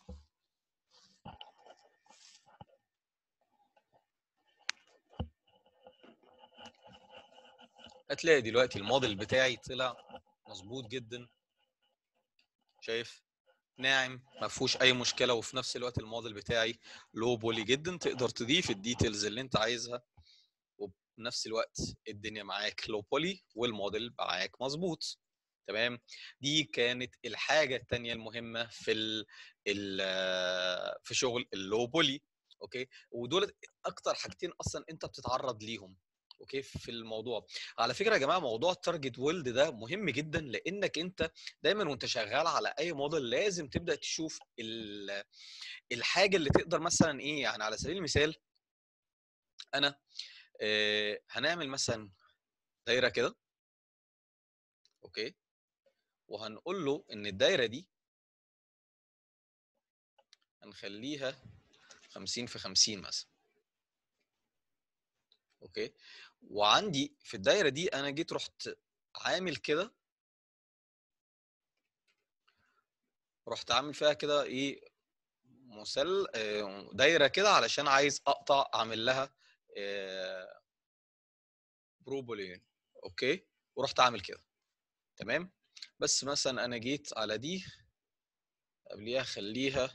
هتلاقي دلوقتي الموديل بتاعي طلع مظبوط جدا، شايف؟ ناعم، ما فيهوش اي مشكله، وفي نفس الوقت الموديل بتاعي لو بولي جدا، تقدر تضيف الديتيلز اللي انت عايزها، وبنفس الوقت الدنيا معاك لو بولي والموديل معاك مظبوط. تمام. دي كانت الحاجه الثانيه المهمه في ال ال في شغل اللو بولي. اوكي، ودول اكتر حاجتين اصلا انت بتتعرض ليهم اوكي في الموضوع. على فكره يا جماعه، موضوع التارجت ويلد ده مهم جدا، لانك انت دايما وانت شغال على اي موديل لازم تبدا تشوف الحاجه اللي تقدر مثلا ايه. يعني على سبيل المثال انا آه هنعمل مثلا دايره كده، اوكي، وهنقول له ان الدايره دي هنخليها خمسين في خمسين مثلا. اوكي، وعندي في الدايره دي انا جيت رحت عامل كده، رحت عامل فيها كده ايه، مثل دايره كده، علشان عايز اقطع اعمل لها بروبولين. اوكي، ورحت عامل كده. تمام. بس مثلا انا جيت على دي قبليها خليها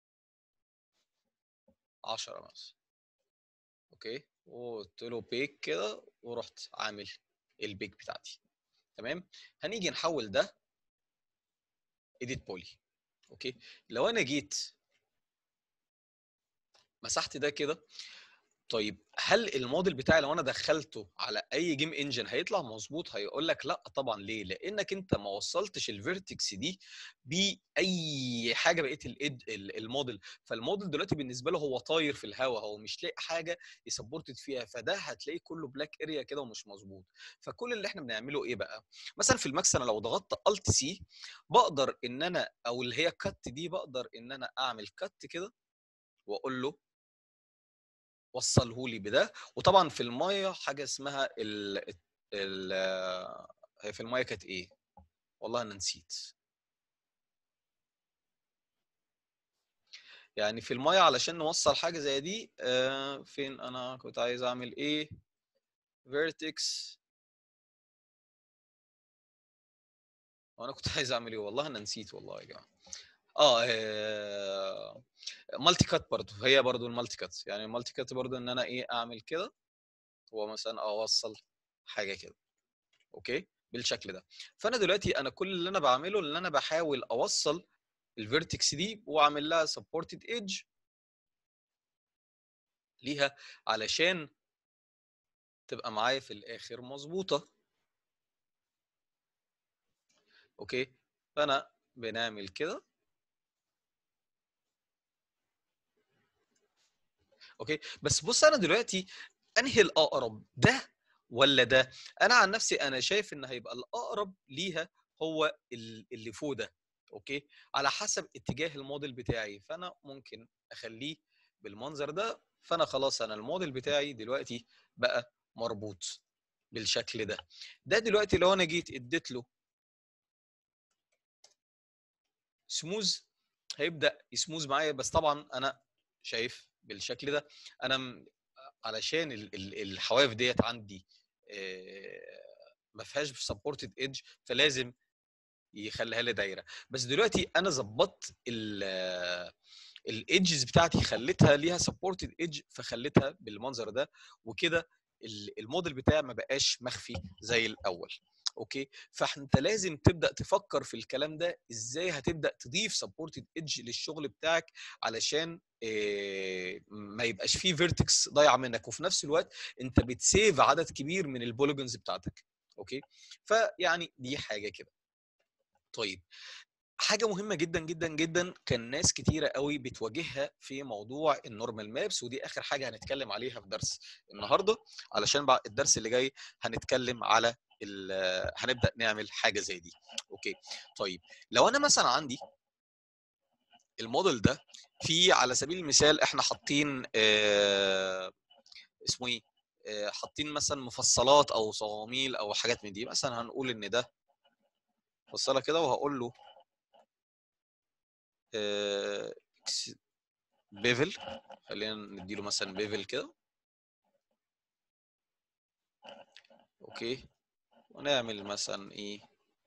عشرة مثلا. اوكي، وقلت له بيك كده، ورحت عامل البيك بتاعتي. تمام. هنيجي نحول ده ايديت بولي. اوكي، لو انا جيت مسحت ده كده، طيب هل الموديل بتاعي لو انا دخلته على اي جيم انجن هيطلع مظبوط؟ هيقول لك لا طبعا. ليه؟ لانك انت ما وصلتش الفيرتكس دي باي حاجه بقيه الايد الموديل. فالموديل دلوقتي بالنسبه له هو طاير في الهواء، هو مش لاقي حاجه يسبورتد فيها، فده هتلاقيه كله بلاك اريا كده ومش مظبوط. فكل اللي احنا بنعمله ايه بقى؟ مثلا في الماكس انا لو ضغطت الت سي بقدر ان انا، او اللي هي كات دي، بقدر ان انا اعمل كات كده واقول له وصله لي بده. وطبعا في المايه حاجه اسمها ال ال هي في المايه كانت ايه؟ والله انا نسيت. يعني في المايه علشان نوصل حاجه زي دي، آه فين انا كنت عايز اعمل ايه؟ فيرتكس. وانا كنت عايز اعمل ايه؟ والله انا نسيت والله يا جماعه. اه, آه مالتي كات برضه، هي برضه المالتي كات. يعني المالتي كات برضه ان انا ايه، اعمل كده ومثلا اوصل حاجه كده. اوكي، بالشكل ده. فانا دلوقتي انا كل اللي انا بعمله ان انا بحاول اوصل الفيرتكس دي واعمل لها سبورتد ايدج ليها، علشان تبقى معايا في الاخر مظبوطه. اوكي، فانا بنعمل كده. اوكي، بس بص انا دلوقتي انهي الاقرب، ده ولا ده؟ انا عن نفسي انا شايف ان هيبقى الاقرب ليها هو اللي فوق ده. اوكي، على حسب اتجاه الموديل بتاعي، فانا ممكن اخليه بالمنظر ده. فانا خلاص انا الموديل بتاعي دلوقتي بقى مربوط بالشكل ده. ده دلوقتي لو انا جيت اديت له سموز هيبدا يسموز معايا. بس طبعا انا شايف بالشكل ده، انا علشان الحواف ديت عندي ما فيهاش سبورتد ايدج، فلازم يخليها لي دايره. بس دلوقتي انا ظبطت الايدجز بتاعتي، خليتها ليها سبورتد ايدج، فخليتها بالمنظر ده. وكده الموديل بتاعي ما بقاش مخفي زي الاول. اوكي، فانت لازم تبدا تفكر في الكلام ده ازاي هتبدا تضيف سبورتد ايدج للشغل بتاعك علشان إيه ما يبقاش فيه فيرتكس ضايعه منك، وفي نفس الوقت انت بتسيف عدد كبير من البوليجونز بتاعتك. اوكي، فيعني دي حاجه كده. طيب، حاجه مهمه جدا جدا جدا كان ناس كتيره قوي بتواجهها في موضوع النورمال مابس، ودي اخر حاجه هنتكلم عليها في درس النهارده، علشان بعد الدرس اللي جاي هنتكلم على هنبدا نعمل حاجه زي دي. اوكي، طيب لو انا مثلا عندي الموديل ده، في على سبيل المثال احنا حاطين آه اسمه ايه آه حاطين مثلا مفصلات او صواميل او حاجات من دي، مثلا هنقول ان ده مفصله كده، وهقول له آه بيفل، خلينا نديله مثلا بيفل كده. اوكي، ونعمل مثلا ايه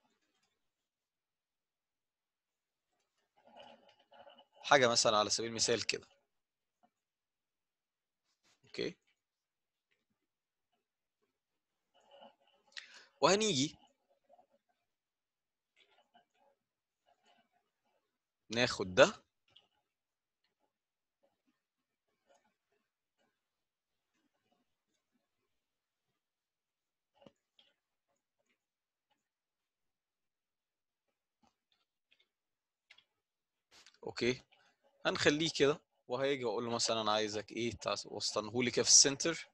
حاجه مثلا على سبيل المثال كده. اوكي، وهنيجي ناخد ده اوكي، هنخليه كده، وهيجي اقول له مثلا انا عايزك ايه توسطنه لي كده في السنتر.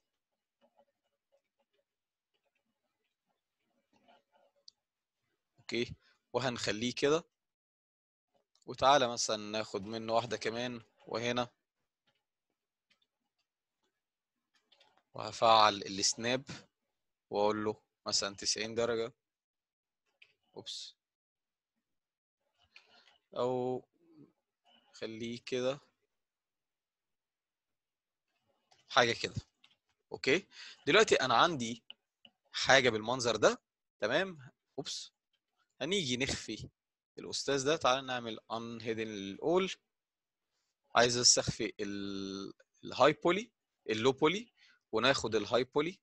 اوكي، وهنخليه كده، وتعالى مثلا ناخد منه واحده كمان وهنا، وهفعل السناب واقول له مثلا تسعين درجه. اوبس، او خليه كده حاجه كده. اوكي، دلوقتي انا عندي حاجه بالمنظر ده، تمام. اوبس، هنيجي نخفي الاستاذ ده، تعالى نعمل ان هيدن اول. عايز استخفي الهاي بولي اللو بولي، وناخد الهاي بولي.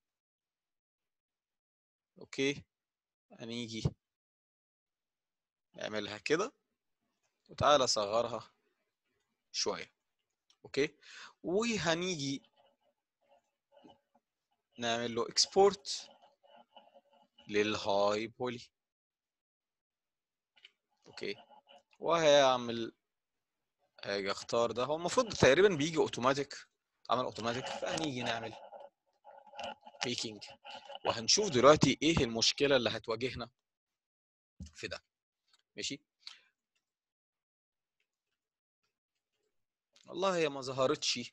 اوكي، هنيجي نعملها كده، وتعالى اصغرها شويه. اوكي، وهنيجي نعمل له اكسبورت للهاي بولي. اوكي، وهيعمل هاجي اختار ده، هو المفروض تقريبا بيجي اوتوماتيك، عمل اوتوماتيك، فهنيجي نعمل ميكينج، وهنشوف دلوقتي ايه المشكله اللي هتواجهنا في ده. ماشي، والله هي ما ظهرتش،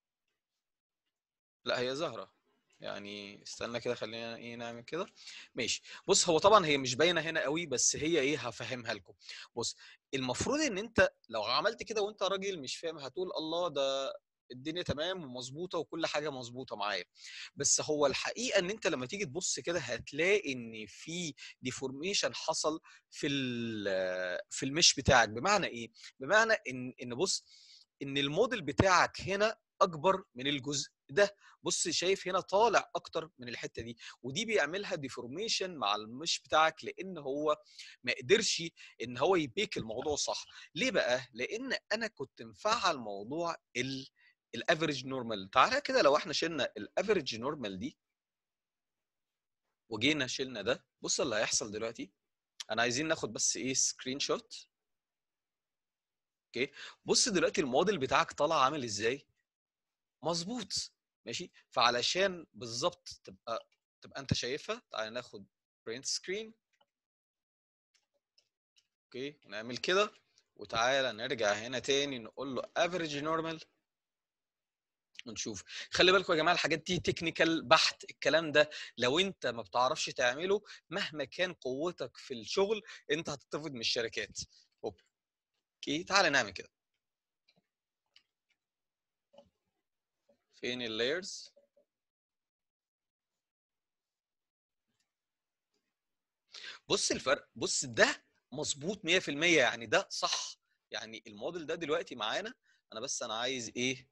لا هي ظاهره يعني، استنى كده خلينا ايه نعمل كده. ماشي، بص هو طبعا هي مش باينه هنا قوي، بس هي ايه هفهمها لكم. بص، المفروض ان انت لو عملت كده وانت راجل مش فاهم هتقول الله ده الدنيا تمام ومظبوطه وكل حاجه مظبوطه معايا، بس هو الحقيقه ان انت لما تيجي تبص كده هتلاقي ان في ديفورميشن حصل في في المش بتاعك. بمعنى ايه؟ بمعنى ان ان بص، ان الموديل بتاعك هنا اكبر من الجزء ده. بص شايف هنا طالع اكتر من الحته دي، ودي بيعملها ديفورميشن مع المش بتاعك، لان هو ما قدرش ان هو يبيك الموضوع صح. ليه بقى؟ لان انا كنت مفعل موضوع ال الافريج نورمال. تعالى كده لو احنا شلنا الافريج نورمال دي وجينا شلنا ده، بص اللي هيحصل دلوقتي. انا عايزين ناخد بس ايه سكرين شوت. اوكي، بص دلوقتي الموديل بتاعك طالع عامل ازاي؟ مظبوط. ماشي، فعلشان بالظبط تبقى تبقى انت شايفها، تعالى ناخد برنت سكرين. اوكي، نعمل كده، وتعالى نرجع هنا تاني نقول له افريج نورمال ونشوف. خلي بالكم يا جماعه الحاجات دي تكنيكال بحت، الكلام ده لو انت ما بتعرفش تعمله مهما كان قوتك في الشغل انت هتترفض من الشركات. اوكي، تعالى نعمل كده. فين اللايرز؟ بص الفرق، بص ده مظبوط مية في المية، يعني ده صح. يعني الموديل ده دلوقتي معانا، انا بس انا عايز ايه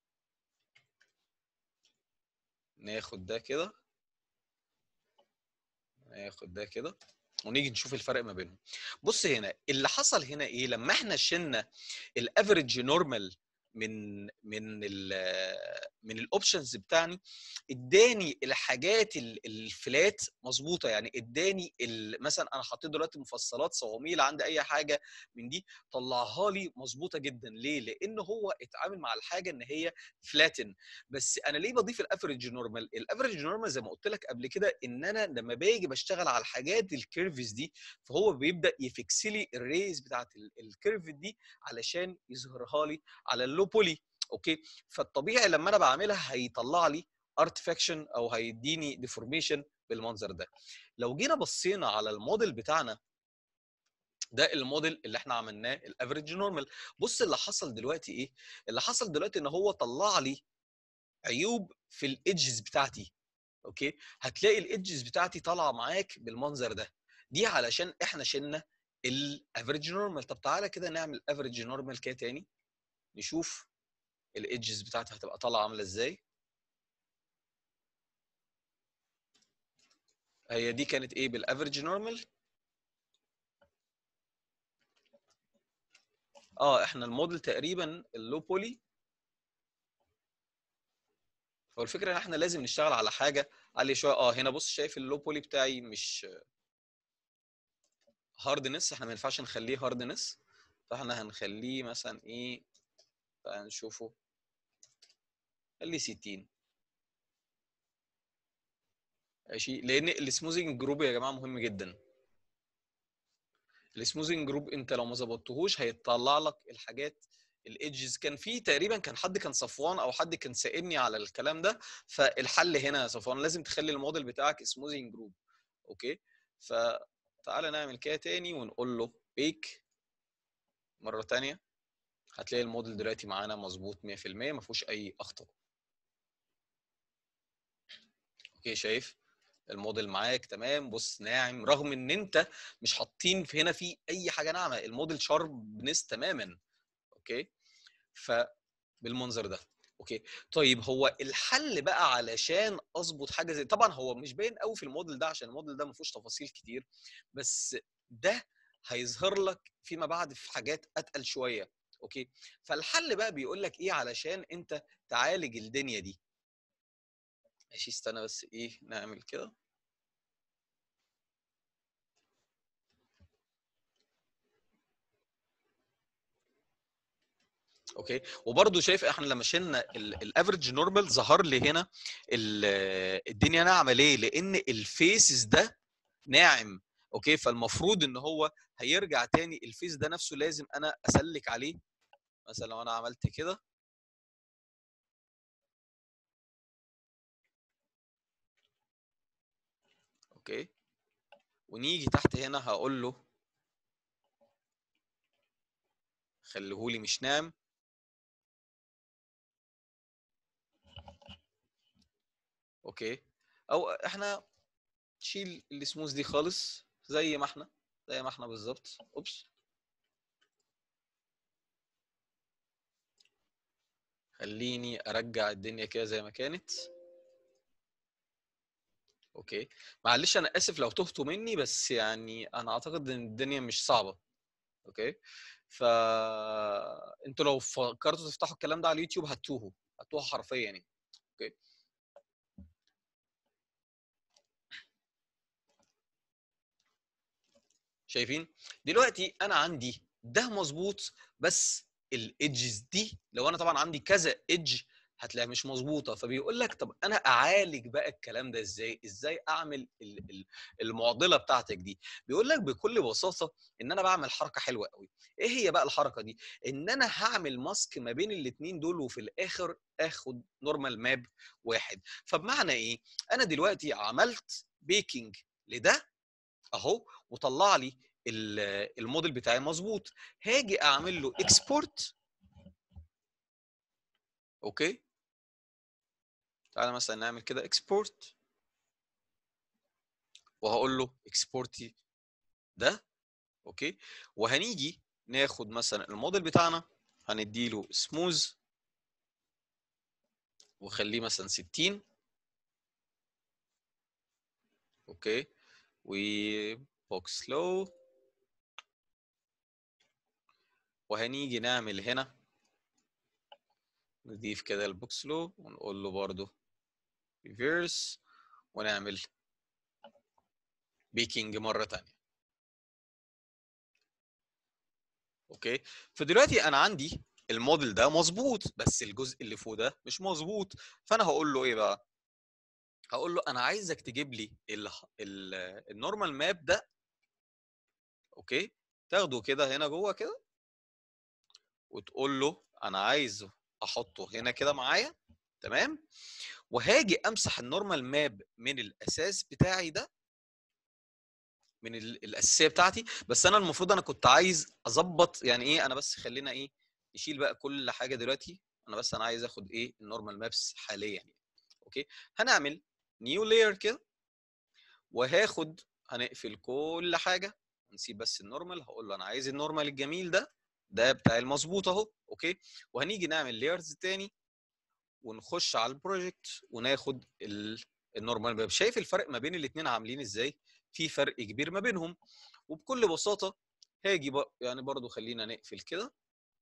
ناخد ده كده. ناخد ده كده ونيجي نشوف الفرق ما بينهم. بص هنا اللي حصل هنا ايه، لما احنا شلنا الافريج نورمال من من ال من الاوبشنز بتاعنا، اداني الحاجات الفلات مظبوطه. يعني اداني مثلا انا حطيت دلوقتي مفصلات صواميل عندي اي حاجه من دي، طلعها لي مظبوطه جدا. ليه؟ لان هو اتعامل مع الحاجه ان هي فلاتن. بس انا ليه بضيف الافريج نورمال؟ الافريج نورمال زي ما قلت لك قبل كده ان انا لما باجي بشتغل على الحاجات الكيرفز دي، فهو بيبدا يفكس لي الريز بتاعت الكيرف دي علشان يظهرها لي على اللو بولي. اوكي، فالطبيعي لما انا بعملها هيطلع لي ارتفاكشن او هيديني ديفورميشن بالمنظر ده. لو جينا بصينا على الموديل بتاعنا ده، الموديل اللي احنا عملناه الافريج نورمال، بص اللي حصل دلوقتي ايه. اللي حصل دلوقتي ان هو طلع لي عيوب في الايدجز بتاعتي. اوكي، هتلاقي الايدجز بتاعتي طالعه معاك بالمنظر ده، دي علشان احنا شلنا الافريج نورمال. طب تعالى كده نعمل افريج نورمال كده تاني، نشوف الايدجز بتاعتي هتبقى طالعه عامله ازاي. هي دي كانت ايه بالافريج نورمال. اه احنا الموديل تقريبا اللو بولي. هو الفكره ان احنا لازم نشتغل على حاجه عاليه شويه. اه هنا بص شايف اللو بولي بتاعي مش هاردنس، احنا ما ينفعش نخليه هاردنس، فاحنا هنخليه مثلا ايه، فهنشوفه خليه ستين. ماشي، لان السموزنج جروب يا جماعه مهم جدا. السموزنج جروب انت لو ما ظبطتهوش هيطلع لك الحاجات الايدجز. كان في تقريبا كان حد كان صفوان او حد كان سائلني على الكلام ده، فالحل هنا يا صفوان لازم تخلي الموديل بتاعك سموزنج جروب. اوكي، فتعالى نعمل كده تاني ونقول له بيك مره ثانيه، هتلاقي الموديل دلوقتي معانا مظبوط مية في المية ما فيهوش اي اخطاء. اوكي، شايف الموديل معاك تمام. بص ناعم، رغم ان انت مش حاطين في هنا في اي حاجه ناعمه، الموديل شاربنس تماما. اوكي، فبالمنظر ده. اوكي، طيب هو الحل بقى علشان اظبط حاجه زي، طبعا هو مش باين قوي في الموديل ده عشان الموديل ده ما فيهوش تفاصيل كتير، بس ده هيظهر لك فيما بعد في حاجات اتقل شويه. اوكي، فالحل بقى بيقول لك ايه علشان انت تعالج الدنيا دي. ماشي، استنى بس ايه نعمل كده. اوكي، وبرده شايف احنا لما شلنا الافريج نورمال ظهر لي هنا الدنيا ناعمه. ليه؟ لان الفيسز ده ناعم. اوكي، فالمفروض ان هو هيرجع تاني الفيس ده نفسه لازم انا اسلك عليه. مثلا لو انا عملت كده، اوكي، ونيجي تحت هنا هقول له خليهولي مش ناعم. اوكي، او احنا تشيل السموث دي خالص زي ما احنا زي ما احنا بالظبط. اوبس، خليني ارجع الدنيا كده زي ما كانت. اوكي، معلش انا اسف لو تهتوا مني، بس يعني انا اعتقد ان الدنيا مش صعبه. اوكي، ف انتوا لو فكرتوا تفتحوا الكلام ده على اليوتيوب هتوهوا هتوهوا حرفيا يعني. اوكي، شايفين دلوقتي انا عندي ده مظبوط، بس الايدجز دي لو انا طبعا عندي كذا ايدج هتلاقيها مش مظبوطه. فبيقول لك طب انا اعالج بقى الكلام ده ازاي؟ ازاي اعمل المعضله بتاعتك دي؟ بيقول لك بكل بساطه ان انا بعمل حركه حلوه قوي. ايه هي بقى الحركه دي؟ ان انا هعمل ماسك ما بين الاثنين دول وفي الاخر اخد نورمال ماب واحد. فبمعنى ايه؟ انا دلوقتي عملت بيكنج لده اهو وطلع لي الموديل بتاعي مظبوط. هاجي اعمل له اكسبورت. اوكي، تعالى مثلا نعمل كده اكسبورت، وهقول له اكسبورتي ده. اوكي، وهنيجي ناخد مثلا الموديل بتاعنا هنديله سموز وخليه مثلا ستين. اوكي، و box low، وهنيجي نعمل هنا نضيف كده البوكس لو ونقول له برضو reverse ونعمل بيكينج مرة تانية. اوكي، فدلوقتي انا عندي الموديل ده مظبوط بس الجزء اللي فوق ده مش مظبوط، فانا هقول له ايه بقى؟ هقول له انا عايزك تجيب لي النورمال ماب ده، اوكي، تاخده كده هنا جوه كده وتقول له انا عايزه احطه هنا كده معايا، تمام، وهاجي امسح النورمال ماب من الاساس بتاعي ده، من الاساسيه بتاعتي، بس انا المفروض انا كنت عايز اظبط يعني ايه، انا بس خلينا ايه نشيل بقى كل حاجه دلوقتي، انا بس انا عايز اخد ايه النورمال مابس حاليا يعني. اوكي، هنعمل نيو لاير كده وهاخد، هنقفل كل حاجه نسيب بس النورمال، هقول له انا عايز النورمال الجميل ده، ده بتاع المظبوط اهو، اوكي، وهنيجي نعمل لايرز تاني ونخش على البروجكت وناخد النورمال ماب. شايف الفرق ما بين الاثنين عاملين ازاي؟ في فرق كبير ما بينهم. وبكل بساطه هاجي بقى يعني برضو خلينا نقفل كده،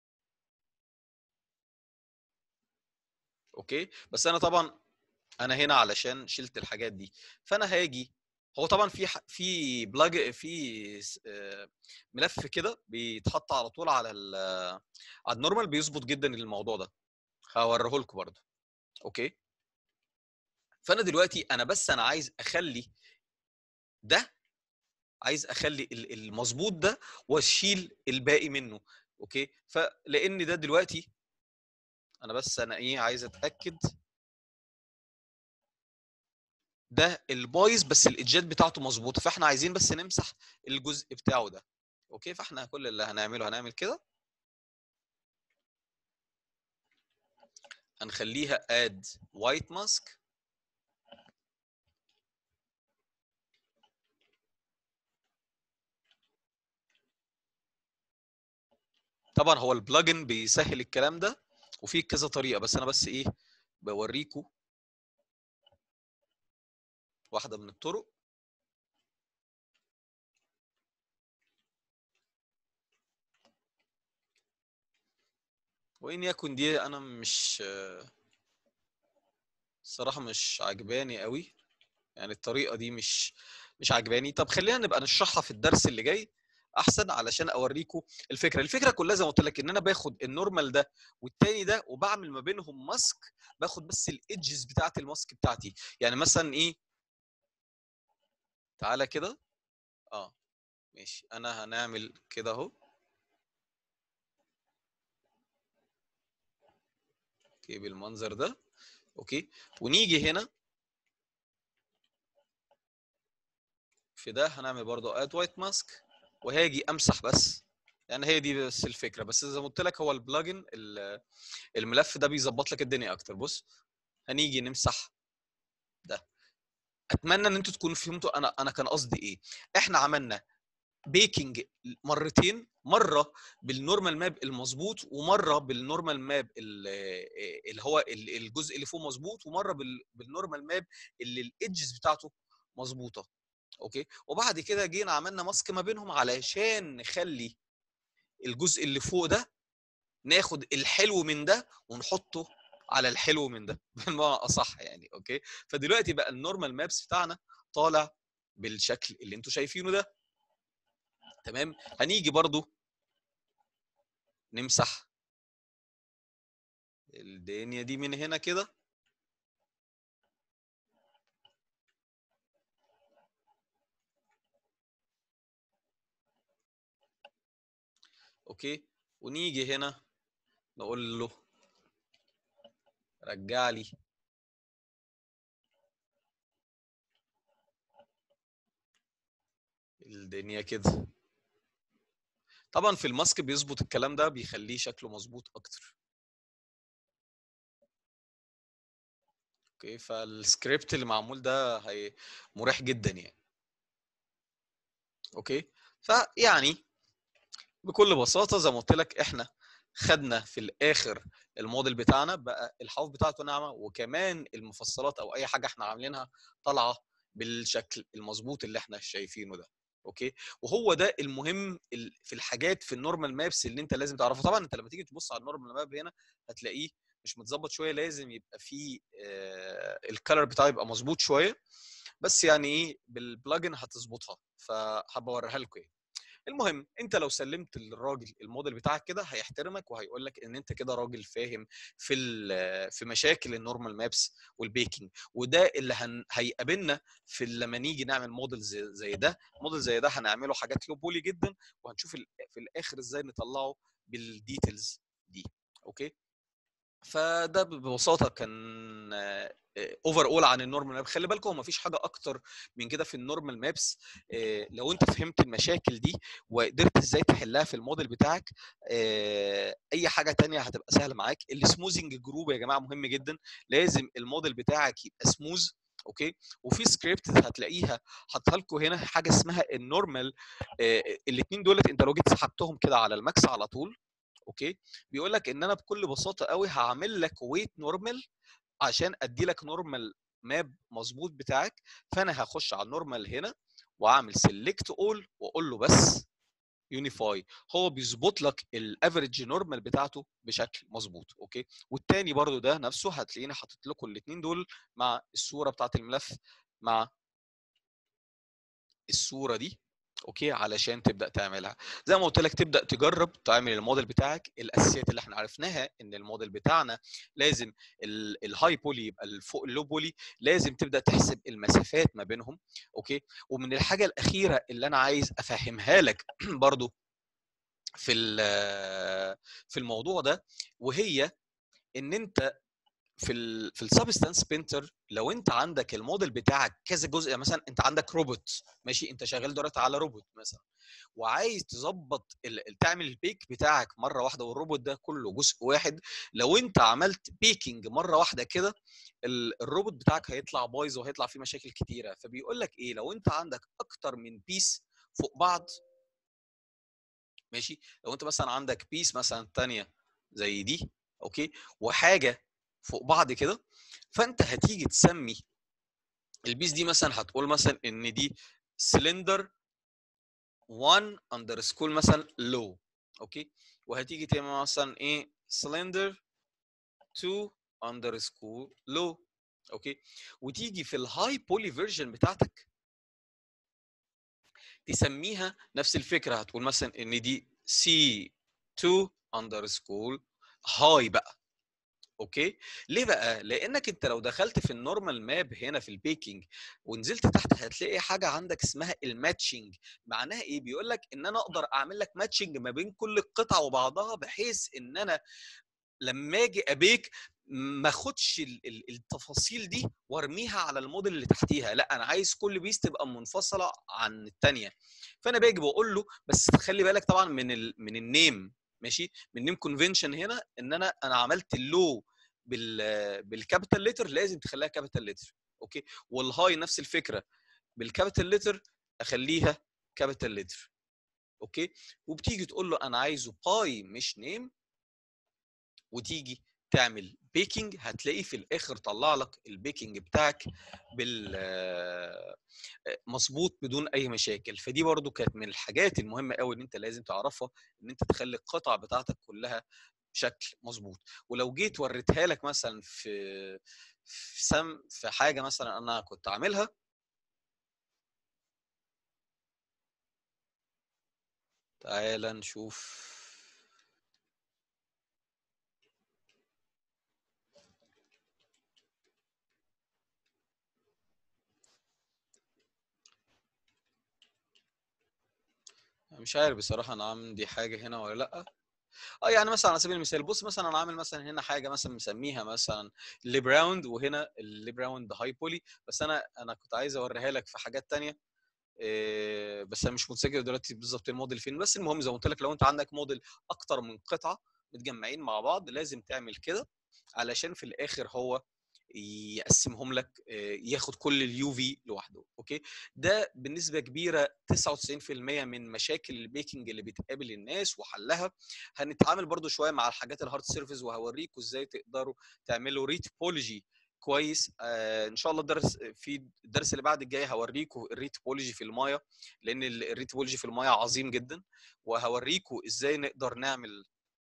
اوكي، بس انا طبعا انا هنا علشان شلت الحاجات دي، فانا هاجي، هو طبعا في في بلاج في ملف كده بيتحط على طول على على النورمال بيظبط جدا الموضوع ده، هوريه لكم برضو، اوكي. فانا دلوقتي انا بس انا عايز اخلي ده، عايز اخلي المظبوط ده واشيل الباقي منه، اوكي، فلان ده دلوقتي انا بس انا ايه عايز اتاكد ده البايظ بس الايدجات بتاعته مظبوطه، فاحنا عايزين بس نمسح الجزء بتاعه ده، اوكي، فاحنا كل اللي هنعمله هنعمل كده، هنخليها add white mask، طبعا هو البلجن بيسهل الكلام ده وفي كذا طريقه، بس انا بس ايه بوريكم واحده من الطرق. وان يكن دي انا مش الصراحه مش عجباني قوي، يعني الطريقه دي مش مش عجباني. طب خلينا نبقى نشرحها في الدرس اللي جاي احسن علشان اوريكم الفكره. الفكره كلها زي ما قلت لك ان انا باخد النورمال ده والتاني ده وبعمل ما بينهم ماسك، باخد بس الايدجز بتاعت الماسك بتاعتي، يعني مثلا ايه، تعالى كده، اه ماشي، انا هنعمل كده اهو، اوكي بالمنظر ده، اوكي، ونيجي هنا في ده هنعمل برضو اد وايت ماسك وهاجي امسح بس، يعني هي دي بس الفكره، بس زي ما قلت لك هو البلجن الملف ده بيظبط لك الدنيا اكتر. بص هنيجي نمسح ده، اتمنى ان انتوا تكونوا فهمتوا انا انا كان قصدي ايه. احنا عملنا بيكنج مرتين، مره بالنورمال ماب المظبوط ومره بالنورمال ماب اللي هو الجزء اللي فوق مظبوط، ومره بالنورمال ماب اللي الايدجز بتاعته مظبوطه، اوكي، وبعد كده جينا عملنا ماسك ما بينهم علشان نخلي الجزء اللي فوق ده ناخد الحلو من ده ونحطه على الحلو من ده بالمعنى اصح يعني، اوكي. فدلوقتي بقى النورمال مابس بتاعنا طالع بالشكل اللي انتوا شايفينه ده، تمام. هنيجي برضو نمسح الدنيا دي من هنا كده، اوكي، ونيجي هنا نقول له رجع لي الدنيا كده. طبعا في الماسك بيظبط الكلام ده بيخليه شكله مظبوط اكتر، اوكي، فالسكريبت اللي معمول ده هي مريح جدا يعني، اوكي. فيعني بكل بساطه زي ما قلت لك احنا خدنا في الاخر الموديل بتاعنا بقى الحواف بتاعته ناعمه، وكمان المفصلات او اي حاجه احنا عاملينها طالعه بالشكل المظبوط اللي احنا شايفينه ده. اوكي، وهو ده المهم في الحاجات في النورمال مابس اللي انت لازم تعرفها. طبعا انت لما تيجي تبص على النورمال ماب هنا هتلاقيه مش متظبط شويه، لازم يبقى فيه آه الكالر بتاعه يبقى مظبوط شويه، بس يعني ايه بالبلجن هتظبطها، فهبقى اوريها لكم يعني. المهم انت لو سلمت للراجل الموديل بتاعك كده هيحترمك وهيقول لك ان انت كده راجل فاهم في في مشاكل النورمال مابس والبيكنج. وده اللي هن... هيقابلنا في لما نيجي نعمل موديل زي, زي ده. موديل زي ده هنعمله حاجات لو بولي جدا، وهنشوف في الاخر ازاي نطلعه بالديتيلز دي. اوكي، فده ببساطه كان اوفر اول عن النورمال ماب. خلي بالكم ما فيش حاجه اكتر من كده في النورمال مابس. لو انت فهمت المشاكل دي وقدرت ازاي تحلها في الموديل بتاعك، اي حاجه تانية هتبقى سهله معاك. السموزنج جروب يا جماعه مهم جدا، لازم الموديل بتاعك يبقى سموز. اوكي، وفي سكريبت هتلاقيها حاطها لكم هنا حاجه اسمها النورمال. الاثنين دولت انت لو جيت سحبتهم كده على الماكس على طول، اوكي، بيقول لك ان انا بكل بساطه قوي هعمل لك ويت نورمال عشان ادي لك نورمال ماب مظبوط بتاعك. فانا هخش على النورمال هنا واعمل سيلكت اول واقول له بس يونيفاي، هو بيظبط لك الافريج نورمال بتاعته بشكل مظبوط. اوكي، والتاني برضو ده نفسه هتلاقيني حاطط لكم الاثنين دول مع الصوره بتاعت الملف مع الصوره دي. اوكي، علشان تبدا تعملها زي ما قلت لك، تبدا تجرب تعمل الموديل بتاعك. الاساسيات اللي احنا عرفناها ان الموديل بتاعنا لازم الهاي بولي يبقى فوق اللو بولي، لازم تبدا تحسب المسافات ما بينهم. اوكي، ومن الحاجه الاخيره اللي انا عايز افهمها لك برضو في في الموضوع ده، وهي ان انت في ال في السبستانس بينتر لو انت عندك الموديل بتاعك كذا جزء، مثلا انت عندك روبوت ماشي، انت شغال دلوقتي على روبوت مثلا وعايز تظبط تعمل البيك بتاعك مره واحده والروبوت ده كله جزء واحد، لو انت عملت بيكنج مره واحده كده الروبوت بتاعك هيطلع بايظ وهيطلع فيه مشاكل كتيره. فبيقول لك ايه، لو انت عندك اكتر من بيس فوق بعض ماشي، لو انت مثلا عندك بيس مثلا ثانيه زي دي، اوكي، وحاجه فوق بعض كده، فانت هتيجي تسمي البيس دي مثلا، هتقول مثلا ان دي سلندر واحد اندرسكول مثلا لو، اوكي، وهتيجي تعمل مثلا ايه سلندر اتنين اندرسكول لو، اوكي، وتيجي في الهاي بولي فيرجن بتاعتك تسميها نفس الفكره، هتقول مثلا ان دي سي اتنين اندرسكول هاي بقى. اوكي، ليه بقى؟ لانك انت لو دخلت في النورمال ماب هنا في البيكنج ونزلت تحت هتلاقي حاجه عندك اسمها الماتشنج. معناها ايه؟ بيقول لك ان انا اقدر اعمل لك ماتشنج ما بين كل القطع وبعضها، بحيث ان انا لما اجي ابيك ما اخدش التفاصيل دي وارميها على الموديل اللي تحتيها، لا انا عايز كل بيس تبقى منفصله عن الثانيه. فانا باجي بقول له بس خلي بالك طبعا من ال من النيم، ماشي، من نيم كونفنشن هنا ان انا انا عملت اللو بال بالكابيتال ليتر لازم تخليها كابيتال ليتر، اوكي، والهاي نفس الفكره بالكابيتال ليتر اخليها كابيتال ليتر، اوكي. وبتيجي تقول له انا عايزه باي مش نيم، وتيجي تعمل بيكنج هتلاقيه في الاخر طلع لك البيكنج بتاعك بال مظبوط بدون اي مشاكل. فدي برضو كانت من الحاجات المهمه قوي ان انت لازم تعرفها، ان انت تخلي القطع بتاعتك كلها بشكل مظبوط. ولو جيت وريتها لك مثلا في في سم في حاجه مثلا انا كنت عاملها، تعال نشوف. مش عارف بصراحه انا عندي حاجه هنا ولا لا. اه يعني مثلا على سبيل المثال بص، مثلا انا عامل مثلا هنا حاجه مثلا مسميها مثلا ليب راوند، وهنا الليب راوند هاي بولي، بس انا انا كنت عايز اوريها لك في حاجات ثانيه، إيه بس انا مش متذكر دلوقتي بالظبط الموديل فين. بس المهم زي ما قلت لك لو انت عندك موديل اكتر من قطعه متجمعين مع بعض لازم تعمل كده، علشان في الاخر هو يقسمهم لك، ياخد كل اليو في لوحده. اوكي، ده بنسبه كبيره تسعة وتسعين في المية من مشاكل البيكنج اللي بتقابل الناس وحلها. هنتعامل برضو شويه مع الحاجات الهارد سيرفيس وهوريكم ازاي تقدروا تعملوا ريتوبولوجي كويس. آه ان شاء الله الدرس في الدرس اللي بعد الجاي هوريكم الريتوبولوجي في المايه، لان الريتوبولوجي في المايه عظيم جدا، وهوريكم ازاي نقدر نعمل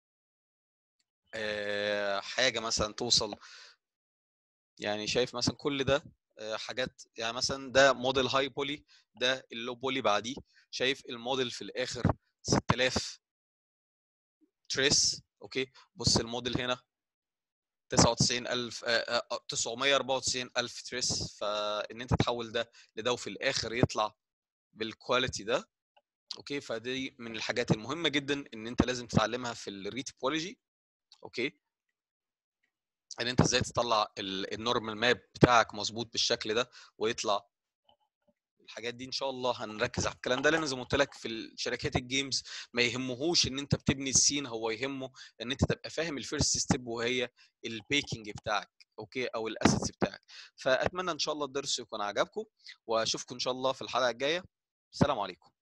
آه حاجه مثلا توصل. يعني شايف مثلا كل ده آه حاجات، يعني مثلا ده موديل هاي بولي، ده اللو بولي بعديه. شايف الموديل في الاخر ستة آلاف تريس. اوكي بص الموديل هنا تسعة وتسعين ألف، تسعمية وأربعة وتسعين ألف تريس. فان انت تحول ده لده وفي الاخر يطلع بالكواليتي ده. اوكي فدي من الحاجات المهمه جدا ان انت لازم تتعلمها في الريتوبولوجي. اوكي ان انت ازاي تطلع النورمال ماب بتاعك مظبوط بالشكل ده ويطلع الحاجات دي. ان شاء الله هنركز على الكلام ده، لان زي ما قلت لك في الشركات الجيمز ما يهمهوش ان انت بتبني السين، هو يهمه ان انت تبقى فاهم الفيرست ستيب وهي البيكنج بتاعك. اوكي او الاسيتس بتاعك. فاتمنى ان شاء الله الدرس يكون عجبكم، واشوفكم ان شاء الله في الحلقه الجايه. السلام عليكم.